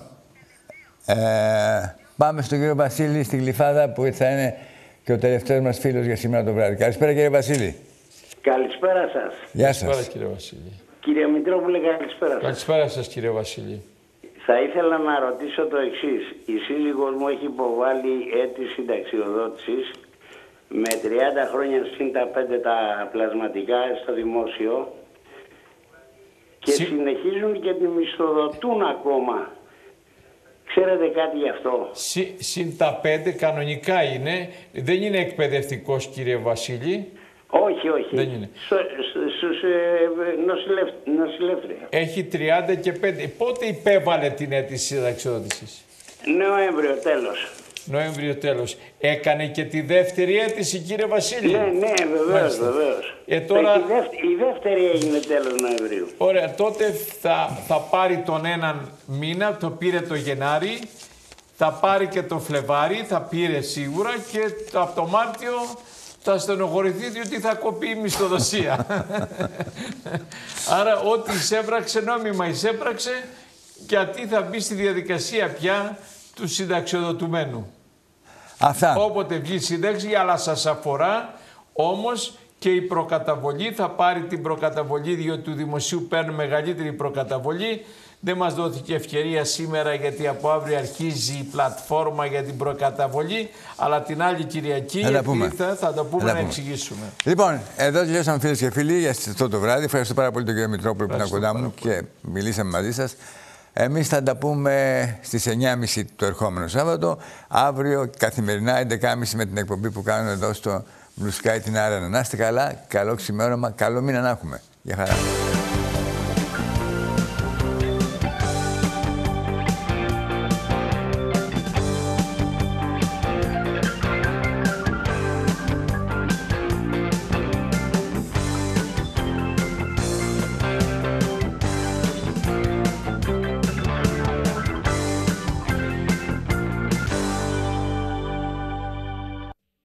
Speaker 1: ε, πάμε στον κύριο Βασίλη στην Γλυφάδα που θα είναι και ο τελευταίος μας φίλος για σήμερα το βράδυ. Καλησπέρα κύριε Βασίλη.
Speaker 13: Καλησπέρα σας.
Speaker 1: Γεια σας.
Speaker 2: Καλησπέρα κύριε Βασίλη.
Speaker 13: Κύριε Μητρόπουλε, καλησπέρα σας.
Speaker 2: Καλησπέρα σας κύριε Βασίλη.
Speaker 13: Θα ήθελα να ρωτήσω το εξής. Η σύζυγός μου έχει υποβάλει αίτηση συνταξιοδότησης με τριάντα χρόνια συν τα πέντε τα πλασματικά στο δημόσιο και Συ... συνεχίζουν και τη μισθοδοτούν ακόμα. Ξέρετε κάτι γι' αυτό?
Speaker 2: Συ, συν τα πέντε κανονικά είναι. Δεν είναι εκπαιδευτικός κύριε Βασίλη.
Speaker 13: Όχι, όχι.
Speaker 2: Δεν είναι.
Speaker 13: Στους ε, νοσηλεύτρια.
Speaker 2: Έχει τριάντα και πέντε. Πότε υπέβαλε την αίτηση συνταξιοδότησης?
Speaker 13: Νοέμβριο τέλος.
Speaker 2: Νοέμβριο τέλος. Έκανε και τη δεύτερη αίτηση, κύριε Βασίλη?
Speaker 13: Ναι, ναι, βεβαίως, βεβαίως.
Speaker 2: Ε, τώρα...
Speaker 13: η, δεύτερη, η δεύτερη έγινε τέλος Νοεμβρίου.
Speaker 2: Ωραία, τότε θα, θα πάρει τον έναν μήνα, το πήρε το Γενάρη, θα πάρει και το Φλεβάρι, θα πήρε σίγουρα και από το Μάρτιο θα στενοχωρηθεί διότι θα κοπεί η μισθοδοσία. Άρα ό,τι εισέπραξε, νόμιμα εισέπραξε, γιατί θα μπει στη διαδικασία πια του συνταξιοδοτουμένου.
Speaker 1: Αυτά.
Speaker 2: Όποτε βγει σύνταξη, αλλά σας αφορά όμως και η προκαταβολή. Θα πάρει την προκαταβολή, διότι του δημοσίου παίρνουν μεγαλύτερη προκαταβολή. Δεν μας δόθηκε ευκαιρία σήμερα, γιατί από αύριο αρχίζει η πλατφόρμα για την προκαταβολή, αλλά την άλλη Κυριακή
Speaker 1: θα τα πούμε,
Speaker 2: θα, θα τα πούμε
Speaker 1: θα
Speaker 2: να
Speaker 1: πούμε.
Speaker 2: εξηγήσουμε.
Speaker 1: Λοιπόν, εδώ τελειώσαμε, φίλες και φίλοι, για αυτό το βράδυ. Ευχαριστώ πάρα πολύ τον κύριο Μητρόπουλο που ήταν κοντά μου και μιλήσαμε μαζί σας. Εμείς θα τα πούμε στις εννιά και μισή το ερχόμενο Σάββατο. Αύριο καθημερινά έντεκα και μισή με την εκπομπή που κάνουμε εδώ στο Blue Sky την Άρενα. Να είστε καλά, καλό ξημέρωμα, καλό μήνα να έχουμε. Γεια χαρά.